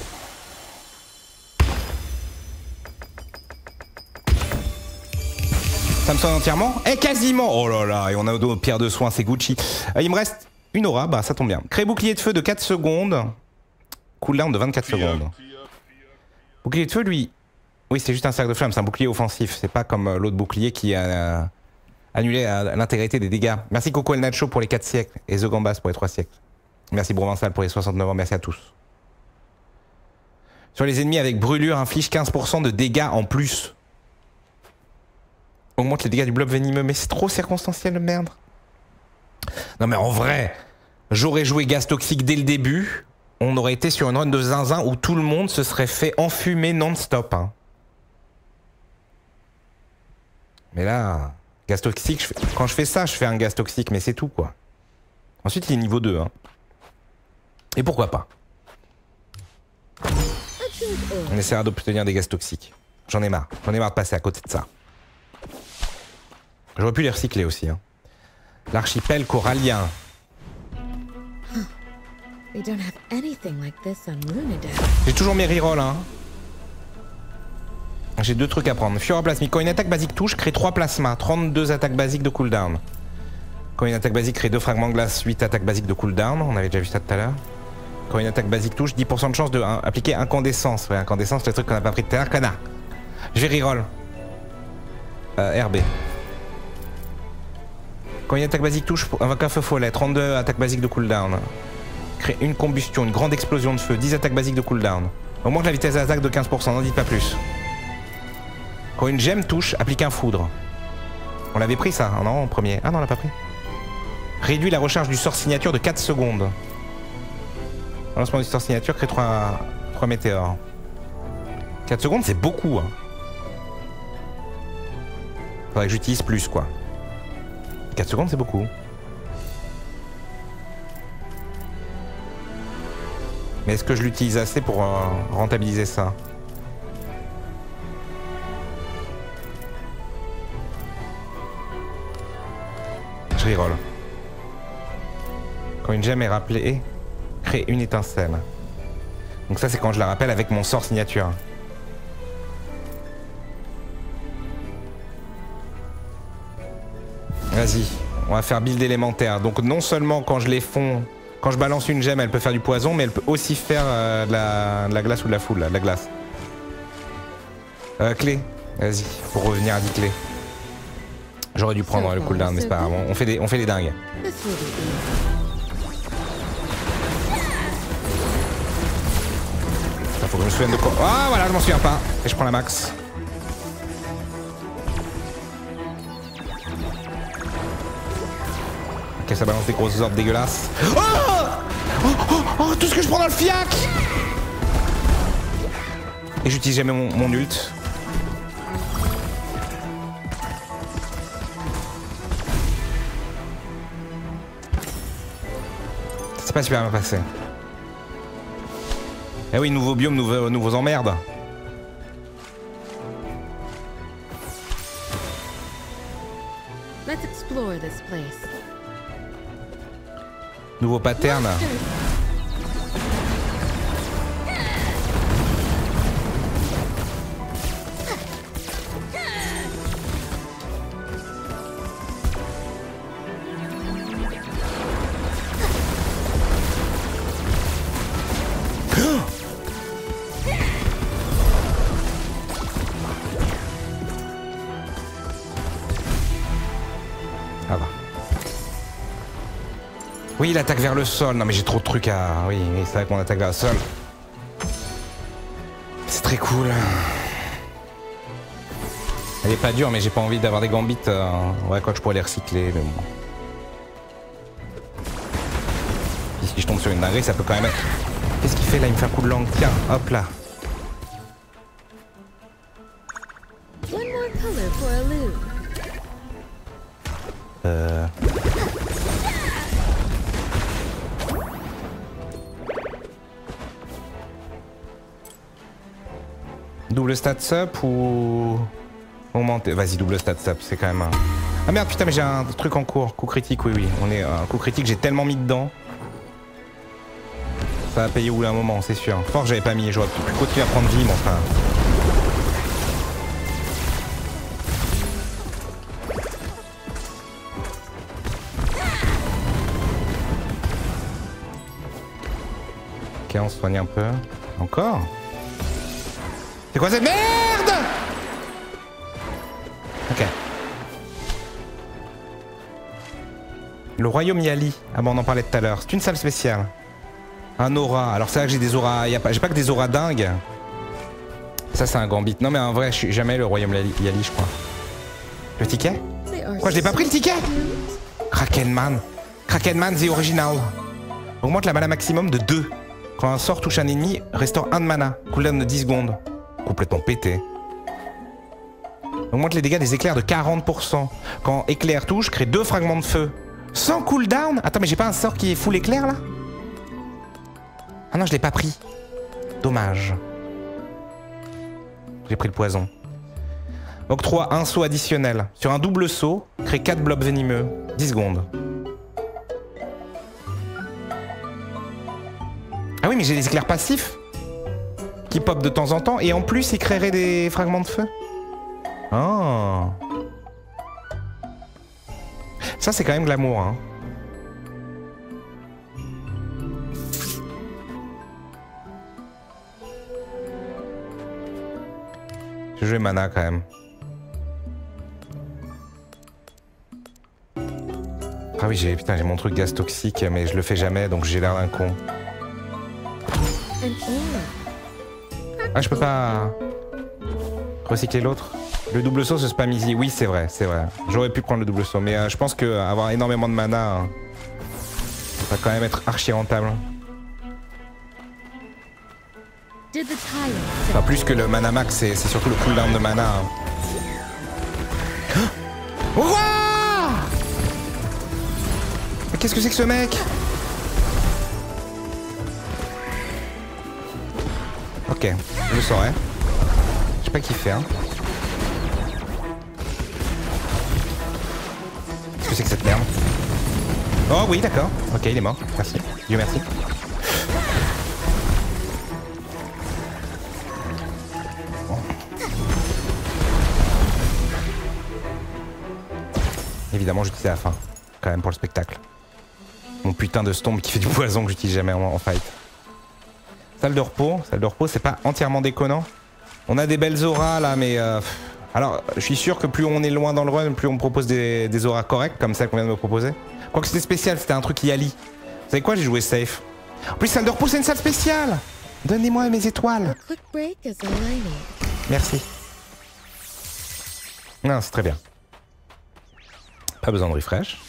Ça me sonne entièrement? Eh, quasiment. Oh là là, et on a nos pierres de soin, c'est Gucci. Il me reste une aura, bah ça tombe bien. Crée bouclier de feu de 4 secondes. Cooldown de 24 secondes. Bouclier de feu, lui... Oui, c'est juste un cercle de flamme, c'est un bouclier offensif. C'est pas comme l'autre bouclier qui a annulé l'intégrité des dégâts. Merci Coco El Nacho pour les 4 siècles. Et The Gambas pour les 3 siècles. Merci Provençal pour les 69 ans, merci à tous. Sur les ennemis avec brûlure, inflige 15% de dégâts en plus. Augmente les dégâts du blob venimeux, mais c'est trop circonstanciel, merde. Non mais en vrai, j'aurais joué gaz toxique dès le début. On aurait été sur une run de zinzin où tout le monde se serait fait enfumer non-stop. Hein. Mais là, Gaz toxique, quand je fais ça, je fais un gaz toxique, mais c'est tout quoi. Ensuite, il est niveau 2. Hein. Et pourquoi pas? On essaiera d'obtenir des gaz toxiques. J'en ai marre. J'en ai marre de passer à côté de ça. J'aurais pu les recycler aussi. Hein. L'archipel corallien. J'ai toujours mes rerolls. Hein. J'ai 2 trucs à prendre. Fureur plasmique. Quand une attaque basique touche, crée 3 plasmas. 32 attaques basiques de cooldown. Quand une attaque basique crée 2 fragments de glace, 8 attaques basiques de cooldown. On avait déjà vu ça tout à l'heure. Quand une attaque basique touche, 10% de chance d'appliquer incandescence. Ouais, incandescence, c'est le truc qu'on n'a pas pris tout à l'heure. Connard. Je vais reroll. RB. Quand une attaque basique touche, invoque un feu follet. 32 attaques basiques de cooldown. Crée une combustion, une grande explosion de feu. 10 attaques basiques de cooldown. Augmente la vitesse d'attaque de 15%, n'en dites pas plus. Quand une gemme touche, applique un foudre. On l'avait pris ça, non, en premier. Ah non, on l'a pas pris. Réduit la recharge du sort signature de 4 secondes. Le lancement du sort signature crée 3 météores. 4 secondes, c'est beaucoup. Hein. Faudrait que j'utilise plus, quoi. 4 secondes, c'est beaucoup. Mais est-ce que je l'utilise assez pour rentabiliser ça? Je reroll. Quand une gemme est rappelée, crée une étincelle. Donc ça c'est quand je la rappelle avec mon sort signature. Vas-y, on va faire build élémentaire. Donc non seulement quand je les fonds, quand je balance une gemme, elle peut faire du poison, mais elle peut aussi faire de la glace ou de la foule, de la glace. Clé, vas-y, pour revenir à 10 clés. J'aurais dû prendre le cooldown, mais c'est pas grave, on fait des dingues. Ça, faut que je me souvienne de quoi. Ah voilà, je m'en souviens pas. Et je prends la max. Ok, ça balance des grosses orbes dégueulasses. Oh, tout ce que je prends dans le fiac. Et j'utilise jamais mon ult. C'est pas super bien passé. Eh oui, nouveau biome, nouveaux emmerdes. Let's explore this place. Nouveau pattern. Oui, il attaque vers le sol. Non mais j'ai trop de trucs à... Oui, c'est vrai qu'on attaque vers le sol. C'est très cool. Elle est pas dure, mais j'ai pas envie d'avoir des gambits. Ouais, quoi que je pourrais les recycler, mais bon. Et si je tombe sur une dinguerie, ça peut quand même être... Qu'est-ce qu'il fait là? Il me fait un coup de langue. Tiens, hop là. Double stats up ou augmenter? Vas-y, double stats up, c'est quand même un... Ah merde, putain, mais j'ai un truc en cours. Coup critique, oui. On est un coup critique, j'ai tellement mis dedans. Ça va payer au bout d'un moment, c'est sûr. Fort que j'avais pas mis, j'aurais pu continuer à prendre vie, mon frère. Ok, on se soigne un peu. Encore? C'est quoi cette merde? Ok. Le royaume Yali. Ah bon, on en parlait tout à l'heure. C'est une salle spéciale. Un aura. Alors c'est vrai que j'ai des auras... J'ai pas que des auras dingues. Ça c'est un gambit. Non mais en vrai, je suis jamais le royaume Yali, je crois. Le ticket? Quoi, je l'ai pas pris le ticket? Krakenman. Krakenman, the original. Augmente la mana maximum de 2. Quand un sort touche un ennemi, restaure 1 de mana. Cooldown de 10 secondes. Complètement pété. Augmente les dégâts des éclairs de 40%. Quand éclair touche, crée 2 fragments de feu. Sans cooldown? Attends, mais j'ai pas un sort qui est full éclair là? Ah non, je l'ai pas pris. Dommage. J'ai pris le poison. Octroie un saut additionnel. Sur un double saut, crée 4 blobs venimeux. 10 secondes. Ah oui, mais j'ai des éclairs passifs qui pop de temps en temps. Et en plus, ils créeraient des fragments de feu. Oh. Ça, c'est quand même glamour, hein. Je vais jouer mana quand même. Ah oui, j'ai mon truc gaz toxique, mais je le fais jamais, donc j'ai l'air d'un con. Ah, je peux pas recycler l'autre. Le double saut se spam easy. Oui, c'est vrai, c'est vrai. J'aurais pu prendre le double saut, mais je pense que avoir énormément de mana, ça va quand même être archi rentable. Enfin, plus que le mana max, c'est surtout le cooldown de mana. Oh, mais qu'est-ce que c'est que ce mec? Ok, je le saurais. Je sais pas qui fait, hein. Qu'est-ce que c'est que cette merde? Oh oui, d'accord. Ok, il est mort. Merci. Dieu merci. Bon. Évidemment, j'utilise à la fin. Quand même, pour le spectacle. Mon putain de stomp qui fait du poison que j'utilise jamais en fight. Salle de repos, c'est pas entièrement déconnant. On a des belles auras là, mais alors je suis sûr que plus on est loin dans le run, plus on me propose des auras correctes comme celle qu'on vient de me proposer. Quoique c'était spécial, c'était un truc qui allie. Vous savez quoi, j'ai joué safe. En plus, salle de repos, c'est une salle spéciale. Donnez-moi mes étoiles. Merci. Non, c'est très bien. Pas besoin de refresh.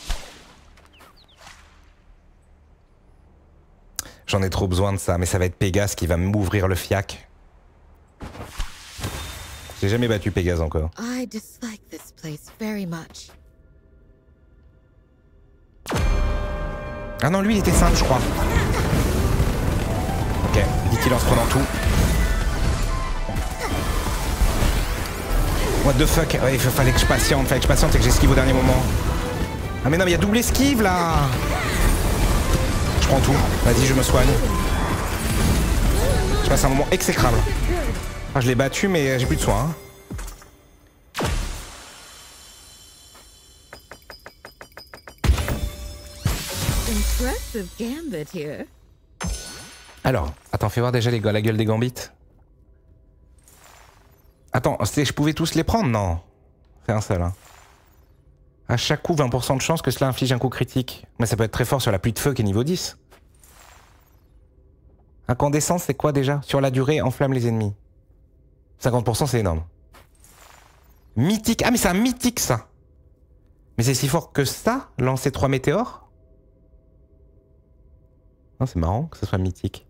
J'en ai trop besoin de ça, mais ça va être Pégase qui va m'ouvrir le fiac. J'ai jamais battu Pégase encore. Ah non, lui il était simple, je crois. Ok, dit qu'il en se prenant tout. What the fuck? Ouais, il fallait que je patiente, et que j'esquive au dernier moment. Ah mais non, mais il y a double esquive là. Je prends tout. Vas-y, je me soigne. Je passe un moment exécrable. Ah, je l'ai battu, mais j'ai plus de soins. Hein. Alors, attends, fais voir déjà la gueule des gambits. Attends, je pouvais tous les prendre? Non. C'est un seul. Hein. À chaque coup, 20% de chance que cela inflige un coup critique. Mais ça peut être très fort sur la pluie de feu qui est niveau 10. Incandescence, c'est quoi déjà? Sur la durée, enflamme les ennemis. 50%, c'est énorme. Mythique. Ah, mais c'est un mythique, ça. Mais c'est si fort que ça, lancer 3 météores? Non, c'est marrant que ce soit mythique.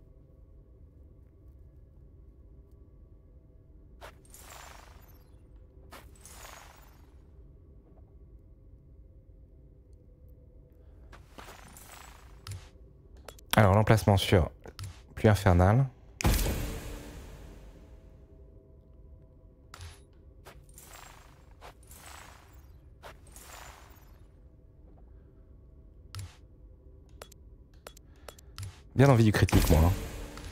Alors, l'emplacement sur pluie infernale. Bien envie du critique, moi. Hein.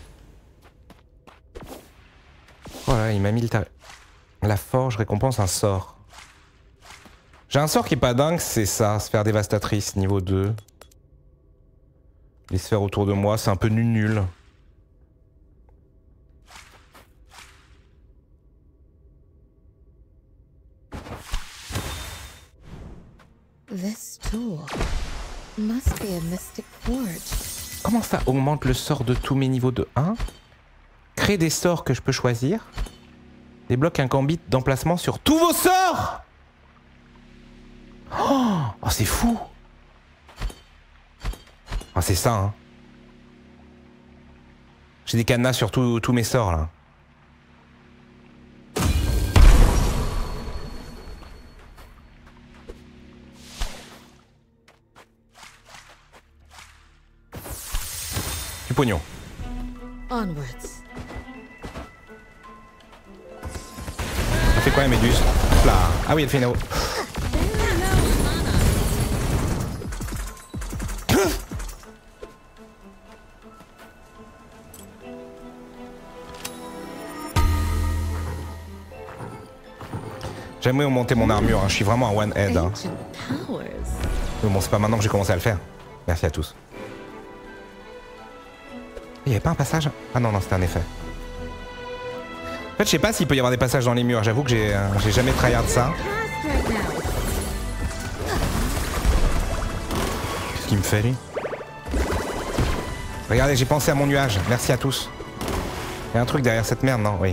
Voilà, il m'a mis la forge récompense un sort. J'ai un sort qui est pas dingue, c'est ça, sphère dévastatrice, niveau 2. Les sphères autour de moi, c'est un peu nul. Comment ça augmente le sort de tous mes niveaux de 1? Crée des sorts que je peux choisir. Débloque un gambit d'emplacement sur tous vos sorts. Oh, c'est fou. Ah, c'est ça, hein. J'ai des cadenas sur tous mes sorts, là. pognon. Onwards. Ça fait quoi la méduse? Hop là. Ah oui, elle fait une... J'aimerais monter mon armure, hein. Je suis vraiment un one head. Hein. Mais bon, c'est pas maintenant que j'ai commencé à le faire. Merci à tous. Il y avait pas un passage? Ah non, non, c'était un effet. En fait, je sais pas s'il peut y avoir des passages dans les murs. J'avoue que j'ai jamais tryhard ça. Qu'est-ce qu'il me fait, lui? Regardez, j'ai pensé à mon nuage. Merci à tous. Il y a un truc derrière cette merde, non? Oui.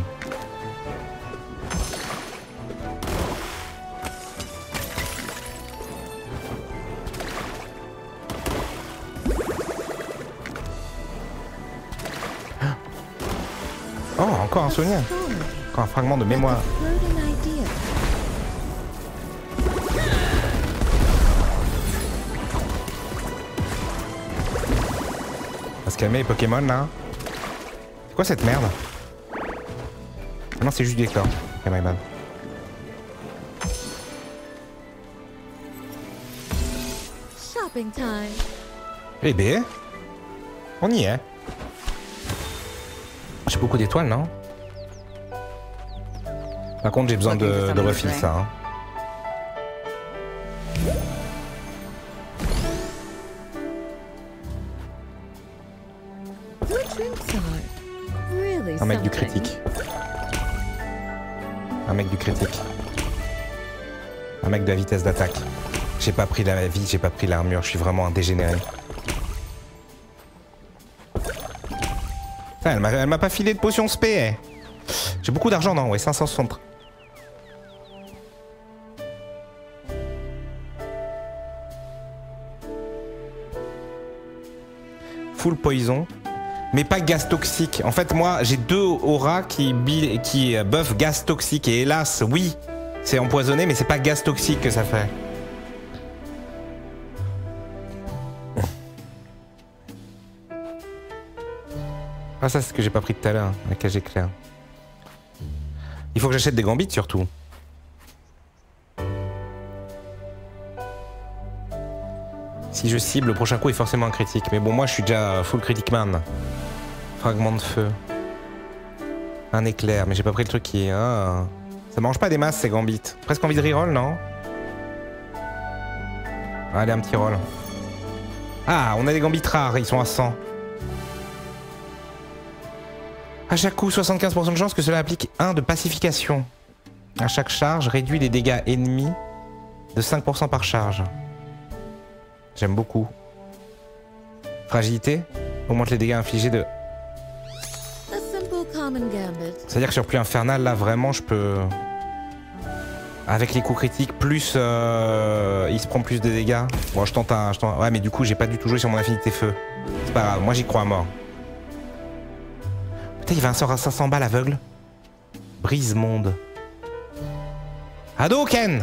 Oh, encore un souvenir. Encore un fragment de mémoire. On va se calmer les Pokémon là. C'est quoi cette merde? Ah non, c'est juste du décor. Ok, my bad. Shopping time. Eh ben, on y est. J'ai beaucoup d'étoiles, non? Par contre, j'ai besoin de refill ça. Hein. Un mec du critique. Un mec du critique. Un mec de la vitesse d'attaque. J'ai pas pris la vie, j'ai pas pris l'armure, je suis vraiment un dégénéré. Elle m'a pas filé de potion spé. J'ai beaucoup d'argent, non? Ouais, 560. Full poison. Mais pas gaz toxique. En fait, moi, j'ai 2 auras qui buff gaz toxique. Et hélas, oui, c'est empoisonné, mais c'est pas gaz toxique que ça fait. Ah, ça, c'est ce que j'ai pas pris tout à l'heure, la cage éclair. Il faut que j'achète des gambits surtout. Si je cible, le prochain coup est forcément un critique. Mais bon, moi, je suis déjà full critic man. Fragment de feu. Un éclair, mais j'ai pas pris le truc qui est... Ah. Ça mange pas des masses, ces gambits. Presque envie de reroll, non? Allez, un petit roll. Ah, on a des gambits rares, ils sont à 100. À chaque coup, 75% de chance que cela applique 1 de pacification. À chaque charge, réduit les dégâts ennemis de 5% par charge. J'aime beaucoup. Fragilité, augmente les dégâts infligés de... C'est-à-dire que sur plus infernal, là, vraiment, je peux... Avec les coups critiques, plus... il se prend plus de dégâts. Bon, je tente un... Ouais, mais du coup, j'ai pas du tout joué sur mon affinité feu. C'est pas grave, moi j'y crois à mort. Putain, il va un sort à 500 balles aveugle. Brise monde. Hadouken!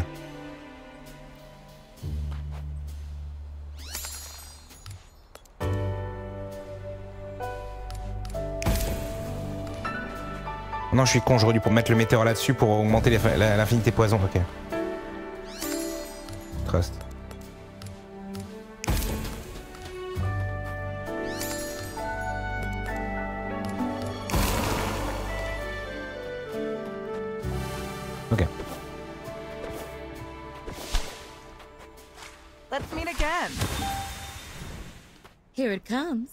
Non, je suis con, j'aurais dû pour mettre le météore là-dessus pour augmenter l'infinité poison. Ok. Trust. Ok. Let's meet again. Here it comes.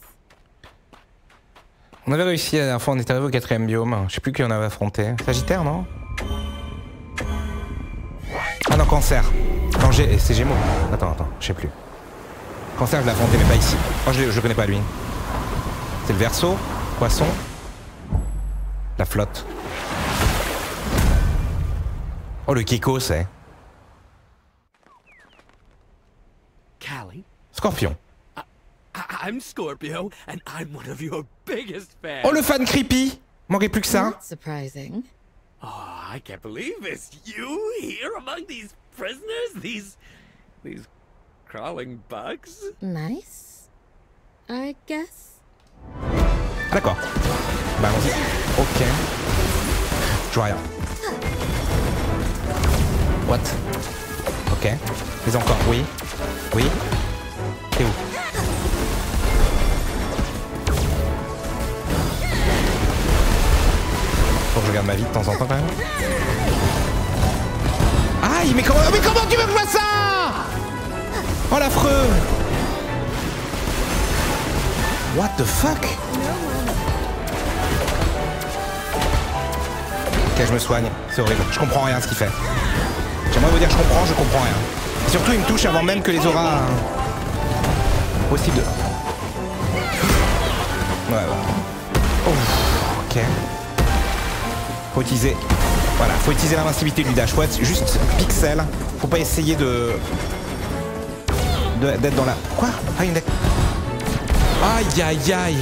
On avait réussi la dernière fois, on est arrivé au 4ème biome. Je sais plus qui on avait affronté. Sagittaire, non? Ah non, Cancer. Non, c'est Gémeaux. Attends, je sais plus. Cancer, je l'ai affronté, mais pas ici. Oh, je connais pas lui. C'est le Verseau, Poisson, la flotte. Oh, le Kiko, c'est. Callie? Scorpion. I'm Scorpio, and I'm one of your biggest fans. Oh, le fan creepy! Manquait plus que ça. That's surprising. Oh, I can't believe this. You here among these prisoners? These crawling bugs? Nice, I guess. D'accord. Bah allons-y. Ok. Je vois rien. What? Ok. Mais encore, oui. Oui. T'es où? Faut que je regarde ma vie de temps en temps quand même. Aïe, mais comment tu veux que je vois ça? Oh l'affreux! What the fuck? Ok, je me soigne. C'est horrible. Je comprends rien à ce qu'il fait. J'aimerais vous dire je comprends rien. Et surtout, il me touche avant même que les auras... possible de... Ouais. Oh, ok. Faut utiliser... Voilà, faut utiliser l'invincibilité du dash. Faut être juste pixel. Faut pas essayer d'être dans la... Quoi? Ah, une... Aïe, aïe, aïe.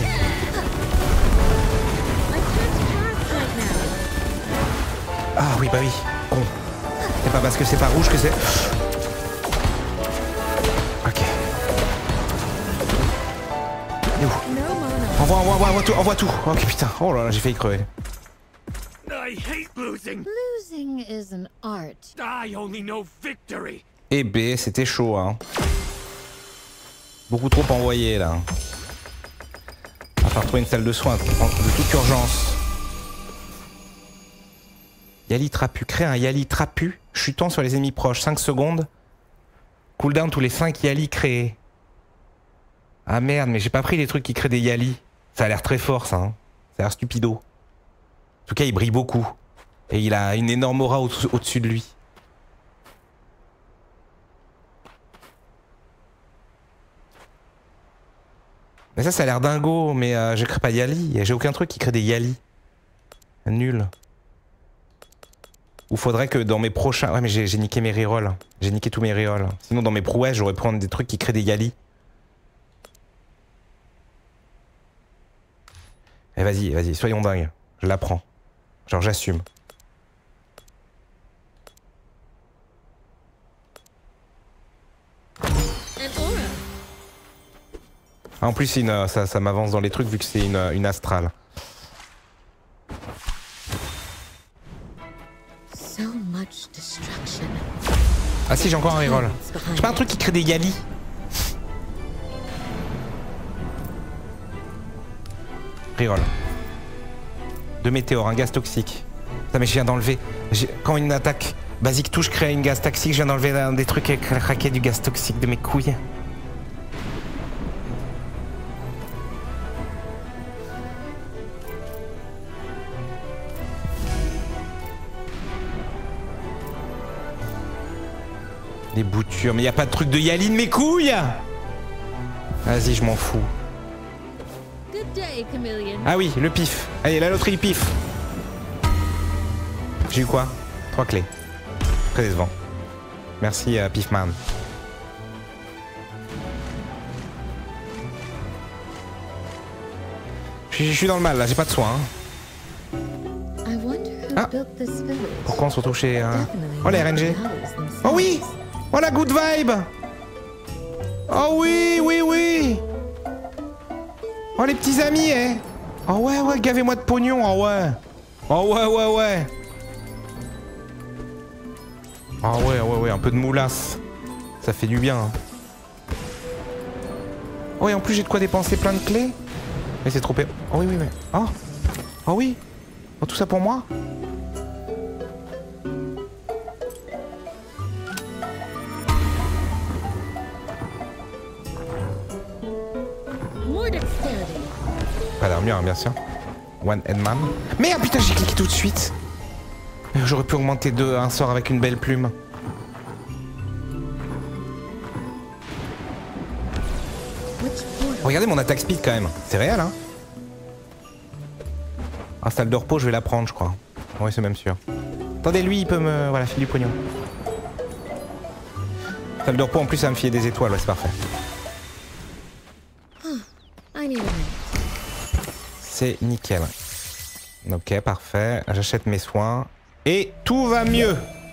Ah oui, bah oui. Con. C'est pas parce que c'est pas rouge que c'est... Ok. Et où? Envoie tout. Ok, putain. Oh là là, j'ai failli crever. I hate losing. Losing is an art. I only know victory. Et B, c'était chaud, hein. Beaucoup trop envoyé, là. On va falloir trouver une salle de soins de toute urgence. Yali trapu. Crée un Yali trapu chutant sur les ennemis proches. 5 secondes. Cooldown tous les 5 Yali créés. Ah merde, mais j'ai pas pris les trucs qui créent des Yali. Ça a l'air très fort, ça. Hein. Ça a l'air stupido. En tout cas, il brille beaucoup. Et il a une énorme aura au-dessus de lui. Mais ça a l'air dingo. Mais je crée pas Yali. J'ai aucun truc qui crée des Yali. Nul. Ou faudrait que dans mes prochains... Ouais, mais j'ai niqué mes rerolls. J'ai niqué tous mes rerolls. Sinon, dans mes prouesses, j'aurais pu prendre des trucs qui créent des Yali. Et vas-y, soyons dingues. Je l'apprends. Genre, j'assume. Ah, en plus, ça m'avance dans les trucs vu que c'est une astrale. Ah si, j'ai encore un reroll. J'ai pas un truc qui crée des Yali. Reroll. 2 météores, un gaz toxique. Putain, mais je viens d'enlever. Quand une attaque basique touche, crée une gaz toxique, je viens d'enlever des trucs avec la raquette du gaz toxique de mes couilles. Des boutures, mais y a pas de truc de Yali de mes couilles. Vas-y, je m'en fous. Ah oui, le pif. Allez, la loterie pif. J'ai eu quoi? 3 clés. Très décevant. Merci Pifman. Je suis dans le mal là, j'ai pas de soins. Hein. Ah. Pourquoi on se retrouve chez... Oh les RNG. Oh oui. Oh la good vibe. Oh oui, oui, oui. Oh les petits amis, eh. Oh ouais, gavez-moi de pognon, oh ouais. Oh ouais. Oh ouais, un peu de moulasse. Ça fait du bien. Hein. Oh et en plus j'ai de quoi dépenser plein de clés. Mais c'est trop... Oh oui, mais... Oh oui. Oh tout ça pour moi. Pas d'armure, bien sûr. One Headman. Merde, putain, j'ai cliqué tout de suite. J'aurais pu augmenter un sort avec une belle plume. Regardez mon attaque speed quand même. C'est réel, hein. Ah, salle de repos, je vais la prendre, je crois. Oui, c'est même sûr. Attendez, lui, il peut me... Voilà, filer du pognon. Salle de repos, en plus, ça me filer des étoiles. Ouais, c'est parfait. C'est nickel. Ok, parfait. J'achète mes soins. Et tout va mieux.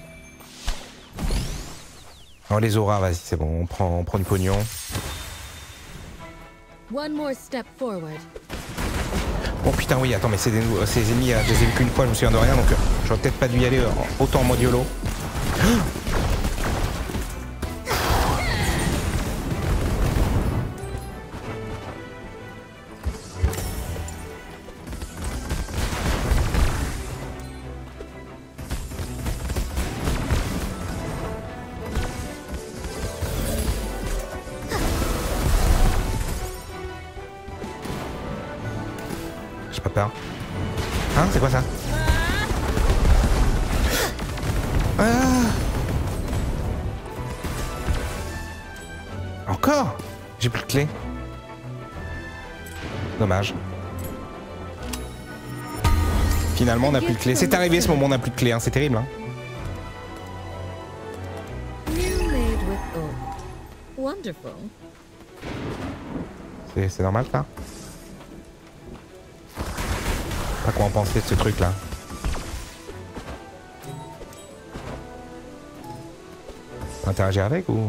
Oh, les auras, vas-y, c'est bon. On prend du pognon. Oh putain oui, attends mais ces ennemis, je les ai vus qu'une fois, je me souviens de rien, donc j'aurais peut-être pas dû y aller autant en mode YOLO. J'ai pas peur. Hein, c'est quoi ça? Ah. Encore? J'ai plus de clé. Dommage. Finalement, on n'a plus de clé. C'est arrivé ce moment, on n'a plus de clé, hein. C'est terrible. Hein. C'est normal ça? Pas quoi en penser de ce truc là. Interagir avec ou...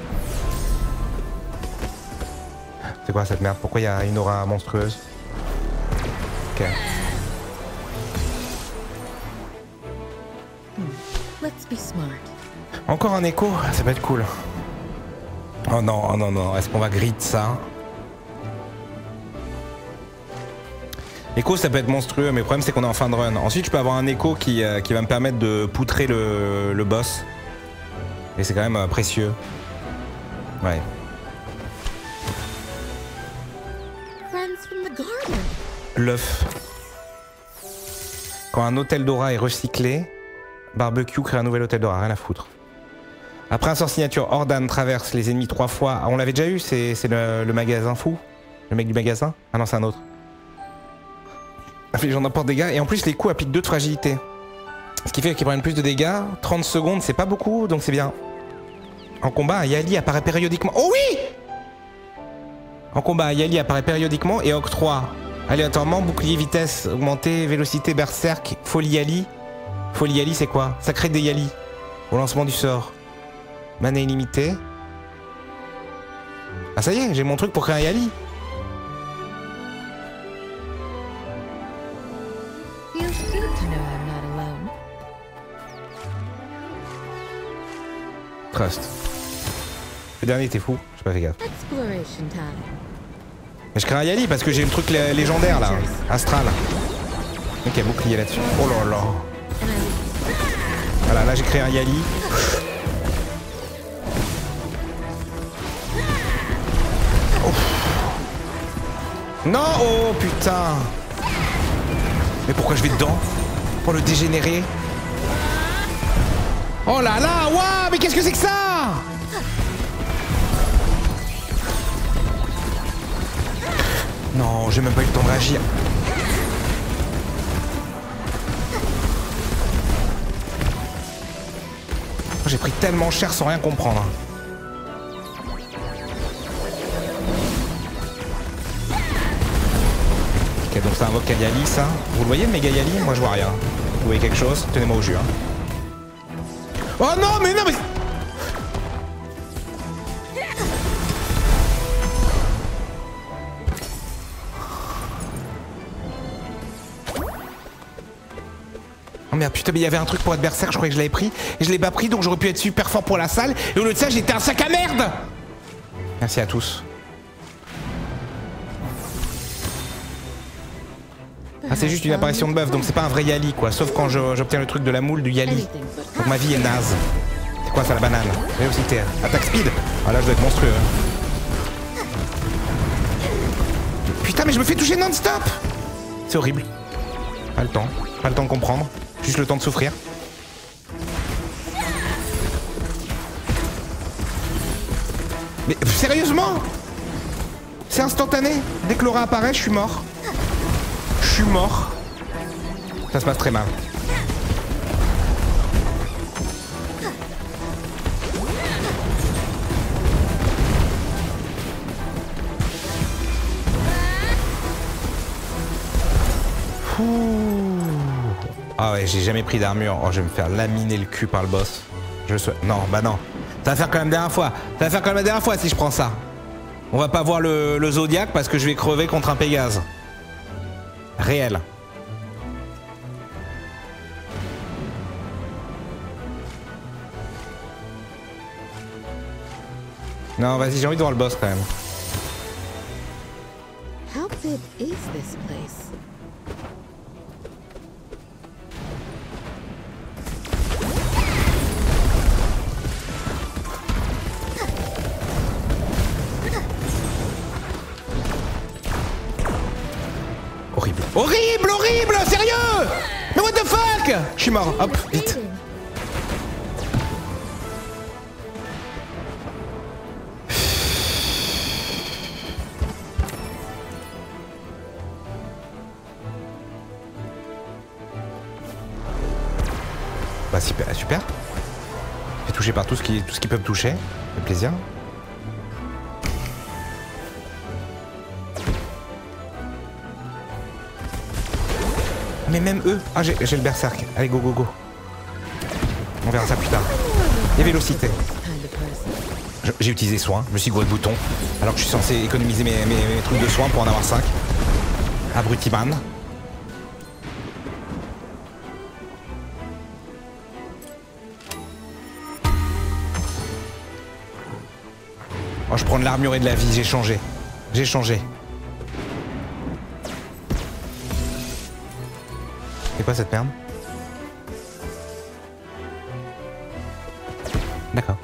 C'est quoi cette merde? Pourquoi il y a une aura monstrueuse? Ok. Encore un écho? Ça va être cool. Oh non, oh non, non. Est-ce qu'on va grid ça? Écho ça peut être monstrueux, mais le problème c'est qu'on est en fin de run. Ensuite je peux avoir un écho qui va me permettre de poutrer le boss. Et c'est quand même précieux. Ouais. L'œuf. Quand un hôtel d'aura est recyclé, barbecue crée un nouvel hôtel d'aura, rien à foutre. Après un sort signature, Ordan traverse les ennemis 3 fois. Ah, on l'avait déjà eu, c'est le magasin fou? Le mec du magasin? Ah non c'est un autre. J'en apporte des dégâts et en plus les coups appliquent 2 de fragilité. Ce qui fait qu'ils prennent plus de dégâts. 30 secondes c'est pas beaucoup donc c'est bien. En combat, Yali apparaît périodiquement. Oh oui! En combat, Yali apparaît périodiquement et octroie aléatoirement bouclier, vitesse augmentée, vélocité, berserk, folie Yali. Folie Yali c'est quoi? Ça crée des Yali au lancement du sort. Mana illimitée. Ah ça y est, j'ai mon truc pour créer un Yali. Trust. Le dernier était fou, j'ai pas fait gaffe. Mais je crée un Yali parce que j'ai le truc légendaire là, astral. Ok, bouclier là-dessus. Oh là là. Voilà, là j'ai créé un Yali. Oh. Non, oh putain. Mais pourquoi je vais dedans? Pour le dégénérer? Oh là là, waouh, mais qu'est-ce que c'est que ça? Non, j'ai même pas eu le temps de réagir. J'ai pris tellement cher sans rien comprendre. Ok, donc ça invoque Yali, ça. Vous le voyez le méga Yali? Moi je vois rien. Vous voyez quelque chose? Tenez-moi au jus. Hein. Oh non, mais non, mais... Oh merde, putain, mais il y avait un truc pour être berserk, je croyais que je l'avais pris. Et je l'ai pas pris, donc j'aurais pu être super fort pour la salle. Et au lieu de ça, j'étais un sac à merde. Merci à tous. Ah, c'est juste une apparition de bœuf, donc c'est pas un vrai Yali, quoi. Sauf quand j'obtiens le truc de la moule du Yali. Donc ma vie est naze. C'est quoi ça, la banane? Vélocité, attaque speed. Ah là, je dois être monstrueux. Putain, mais je me fais toucher non-stop. C'est horrible. Pas le temps. Pas le temps de comprendre. Juste le temps de souffrir. Mais sérieusement? C'est instantané. Dès que l'aura apparaît, je suis mort. Je suis mort. Ça se passe très mal. Ah ouais, j'ai jamais pris d'armure. Oh, je vais me faire laminer le cul par le boss. Je souhaite. Non, bah non. Ça va faire quand même la dernière fois. Ça va faire quand même la dernière fois si je prends ça. On va pas voir le Zodiac parce que je vais crever contre un Pégase. Réel. Non, vas-y, j'ai envie de voir le boss quand même. How big is this place? Horrible. Horrible, horrible, sérieux? Mais what the fuck? Je suis mort, hop, vite. Bah super, super. J'ai touché par tout ce qui peut me toucher. Ça fait plaisir. Mais même eux. Ah j'ai le berserk. Allez go go go. On verra ça plus tard. Et vélocité. J'ai utilisé soin, je me suis gouré de boutons. Alors que je suis censé économiser mes trucs de soin pour en avoir 5. Abruti-man. Oh, je prends de l'armure et de la vie, j'ai changé. J'ai changé. C'est quoi cette merde? D'accord.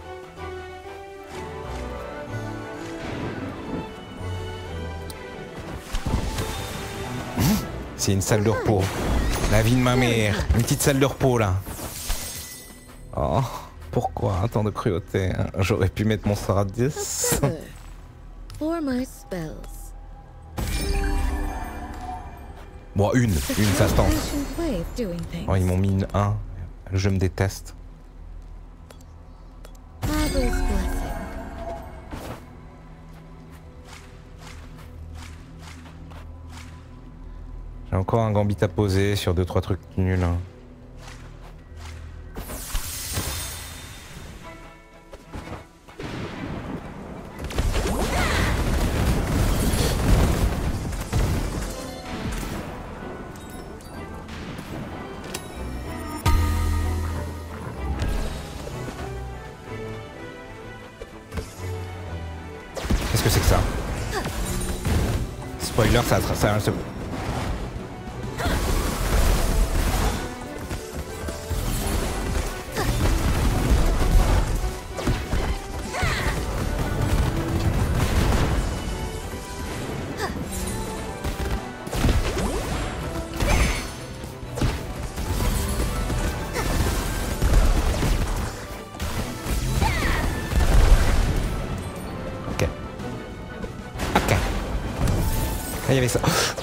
C'est une salle de repos. La vie de ma mère. Une petite salle de repos là. Oh, pourquoi tant de cruauté? J'aurais pu mettre mon sort à 10. Bon, une, ça se tente. Oh, ils m'ont mis une 1. Je me déteste. J'ai encore un gambit à poser sur 2-3 trucs nuls. Qu'est-ce que c'est que ça? Spoiler, ça il y avait ça.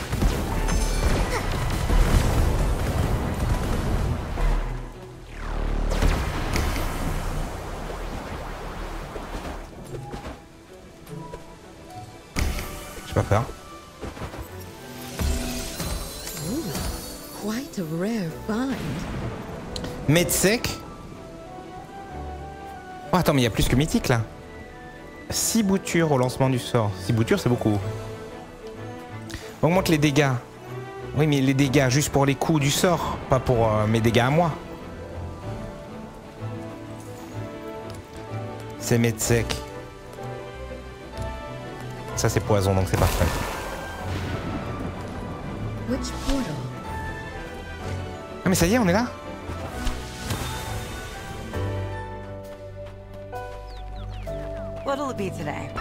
J'ai pas peur. Quite a rare find. Medsec. Oh attends, mais il y a plus que mythique là. 6 boutures au lancement du sort. 6 boutures, c'est beaucoup. On augmente les dégâts. Oui, mais les dégâts juste pour les coups du sort, pas pour mes dégâts à moi. C'est Medsec. Ça c'est poison, donc c'est parfait. Ah mais ça y est, on est là. What'll it be today?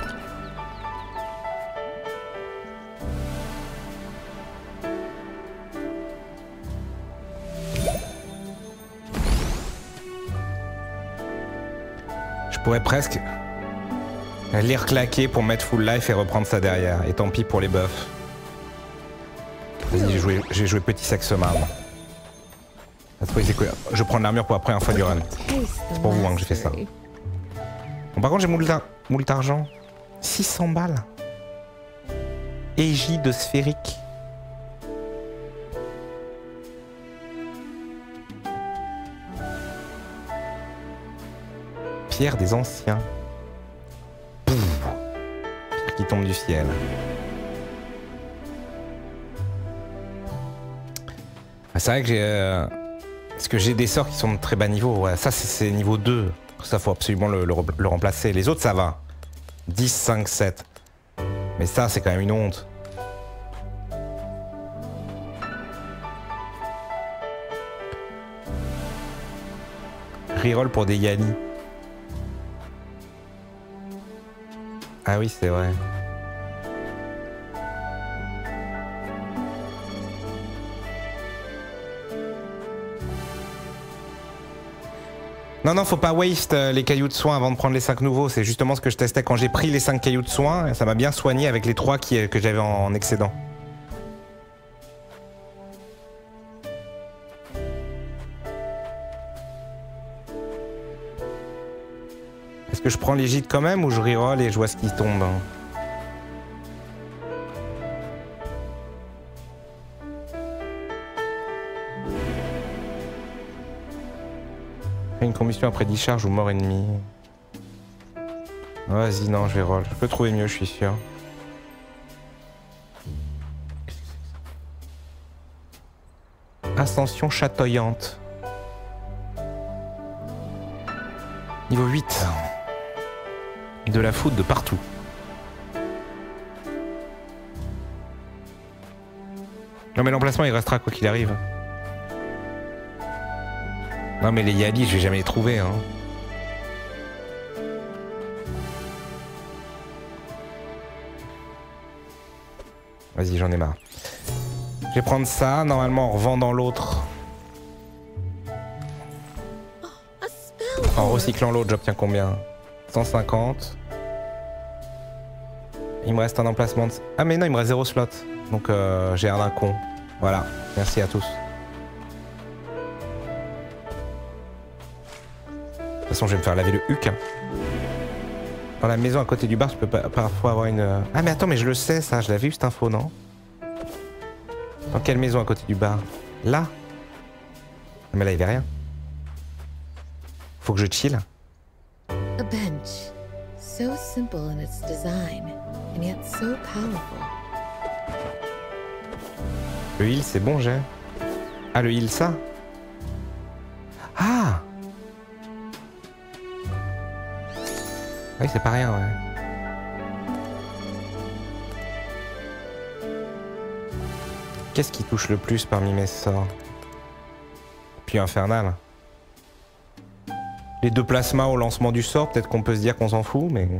Je pourrais presque les reclaquer pour mettre full life et reprendre ça derrière. Et tant pis pour les buffs. Vas-y, j'ai joué petit saxoman. Je prends de l'armure pour la première fois du run. C'est pour vous hein, que j'ai fait ça. Bon, par contre, j'ai moult argent. 600 balles. Égide sphérique. Pierre des anciens. Pouf. Pierre qui tombe du ciel. C'est vrai que j'ai... Parce que j'ai des sorts qui sont de très bas niveau. Ouais, ça, c'est niveau 2. Ça, faut absolument le remplacer. Les autres, ça va. 10, 5, 7. Mais ça, c'est quand même une honte. Reroll pour des Yali. Ah oui, c'est vrai. Non, faut pas waste les cailloux de soin avant de prendre les 5 nouveaux. C'est justement ce que je testais quand j'ai pris les 5 cailloux de soin. Ça m'a bien soigné avec les 3 que j'avais en excédent. Est-ce que je prends les gîtes quand même ou je reroll et je vois ce qui tombe? Une combustion après discharge ou mort ennemie. Vas-y, non, je vais roll. Je peux trouver mieux, je suis sûr. Ascension chatoyante. Niveau 8. De la foudre de partout. Non mais l'emplacement il restera quoi qu'il arrive. Non mais les Yali je vais jamais les trouver hein. Vas-y j'en ai marre. Je vais prendre ça, normalement en revendant l'autre. En recyclant l'autre j'obtiens combien? 150. Il me reste un emplacement de... Ah mais non il me reste 0 slot. Donc j'ai un con. Voilà, merci à tous. De toute façon je vais me faire laver le huc. Dans la maison à côté du bar je peux parfois avoir une... Ah mais attends mais je le sais ça, je l'avais eu cette info non? Dans quelle maison à côté du bar? Là? Mais là il y avait rien. Faut que je chill. A bench, so simple in its design, and yet so powerful. Le heal c'est bon j'ai. Ah le heal ça? Ah! Oui c'est pas rien ouais. Qu'est-ce qui touche le plus parmi mes sorts? Puis infernal. Les 2 plasmas au lancement du sort, peut-être qu'on peut se dire qu'on s'en fout, mais...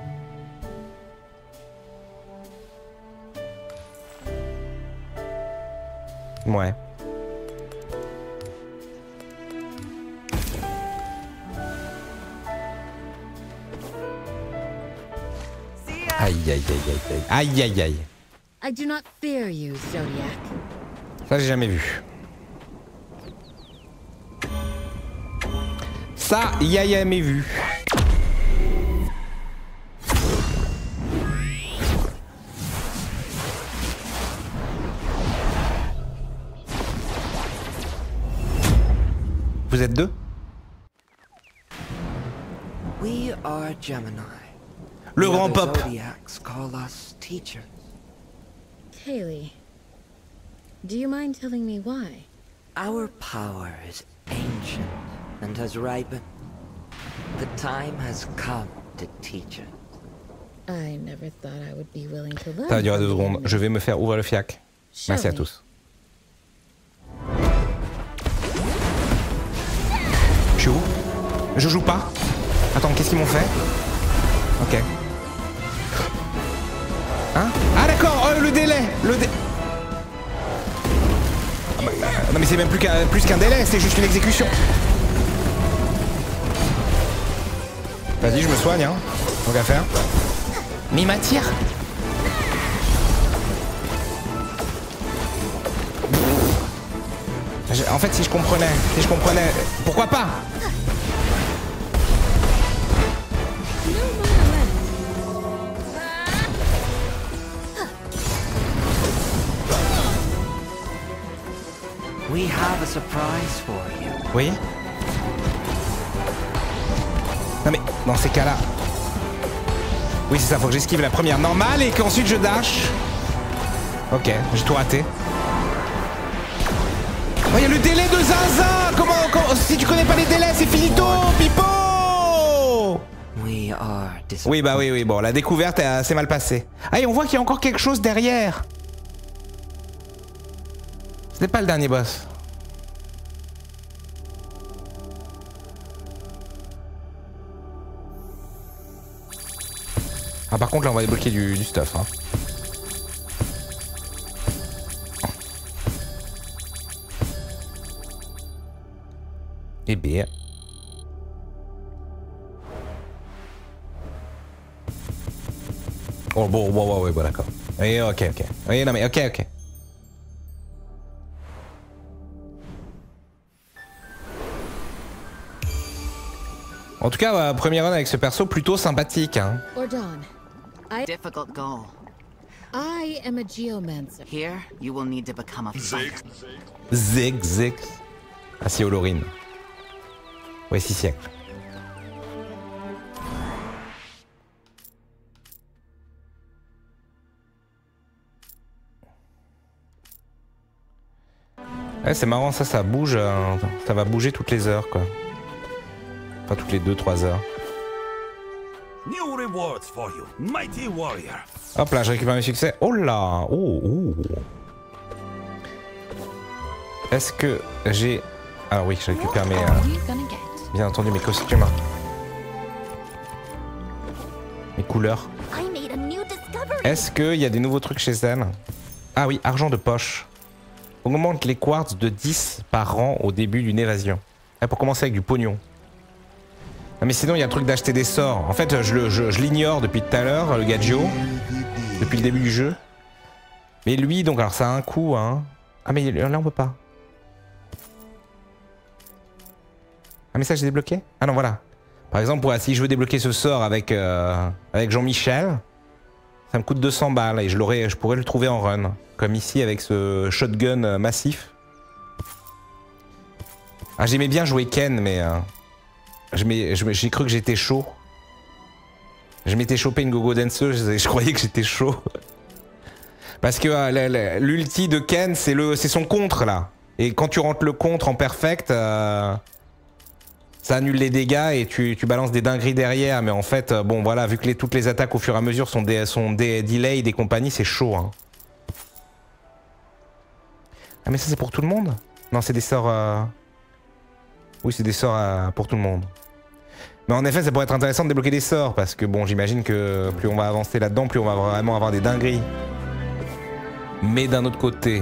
Ouais. Aïe aïe aïe aïe aïe. Aïe aïe aïe. I do not fear you, Zodiac. Ça j'ai jamais vu. Ça, y a jamais vu. Vous êtes 2? We are Gemini. Le grand pop. Zodiacs call us teachers. Kaylee, do you mind telling me why? Our power is ancient and has ripened. The time has come to teach it. I never thought I would be willing to learn. Ça va durer 2 secondes. Je vais me faire ouvrir le fiac. Merci à tous. Je suis où? Je joue pas? Attends, qu'est-ce qu'ils m'ont fait? Ok. Hein? Ah d'accord, oh, le délai! Non mais c'est même plus qu'un délai, c'est juste une exécution. Vas-y, je me soigne, hein. Tant qu'à faire. Mais il m'attire. En fait, si je comprenais, pourquoi pas? We have a surprise for you. Oui. Non mais dans ces cas-là. Oui c'est ça, faut que j'esquive la première normale et qu'ensuite je dash. Ok, j'ai tout raté. il y a le délai de Zinzin. Comment si tu connais pas les délais, c'est finito, Pipo. Oui, bah oui, bon, la découverte est assez mal passée. Ah, et on voit qu'il y a encore quelque chose derrière. Ce n'est pas le dernier boss. Ah, par contre, là, on va débloquer du stuff, hein. Et bien. Oh bon, ouais, bon d'accord. Oui, ok. Oui, non mais ok. En tout cas, premier run avec ce perso plutôt sympathique, hein. Difficult goal. I am a geomancer. Here, you will need to become a fighter. Zig. Ah si, Olorine. Ouais, 6 siècles. Ouais, c'est marrant, ça bouge, ça va bouger toutes les heures, quoi. Enfin, toutes les 2-3 heures. New rewards for you, mighty warrior. Hop là, je récupère mes succès. Oh là, oh. Est-ce que j'ai... Ah oui, je récupère mes... bien entendu, mes costumes. Mes couleurs. Est-ce qu'il y a des nouveaux trucs chez elle? Ah oui, argent de poche. Augmente les quartz de 10 par rang au début d'une évasion. Ah, pour commencer avec du pognon. Ah, mais sinon, il y a un truc d'acheter des sorts. En fait, je l'ignore depuis tout à l'heure, le Gadjo. Depuis le début du jeu. Mais lui, donc, alors ça a un coût, hein. Ah, mais là, on peut pas. Ah, mais ça, j'ai débloqué? Ah non, voilà. Par exemple, voilà, si je veux débloquer ce sort avec Jean-Michel, ça me coûte 200 balles et je pourrais le trouver en run. Comme ici avec ce shotgun massif. Ah, j'aimais bien jouer Ken, mais j'ai cru que j'étais chaud. Je m'étais chopé une gogo danceuse et je croyais que j'étais chaud. Parce que l'ulti de Ken, c'est son contre là. Et quand tu rentres le contre en perfect, ça annule les dégâts et tu balances des dingueries derrière. Mais en fait, bon voilà, vu que toutes les attaques au fur et à mesure sont des delays, des compagnies, c'est chaud. Hein. Ah mais ça c'est pour tout le monde? Non, c'est des sorts... Oui, c'est des sorts pour tout le monde. Mais en effet, ça pourrait être intéressant de débloquer des sorts, parce que bon, j'imagine que plus on va avancer là-dedans, plus on va vraiment avoir des dingueries. Mais d'un autre côté...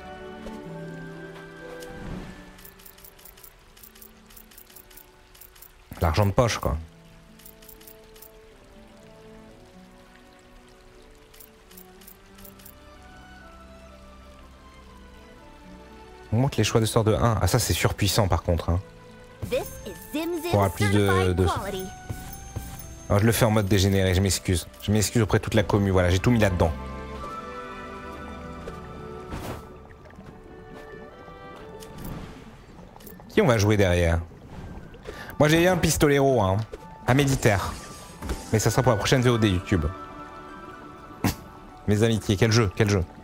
L'argent de poche, quoi. On monte les choix de sort de 1. Ah ça c'est surpuissant par contre. Hein. Pour avoir plus de... Alors je le fais en mode dégénéré, je m'excuse. Je m'excuse auprès de toute la commu, voilà, j'ai tout mis là-dedans. Qui on va jouer derrière? Moi j'ai un pistolero, hein. Un militaire. Mais ça sera pour la prochaine VOD YouTube. Mes amitiés, quel jeu, quel jeu.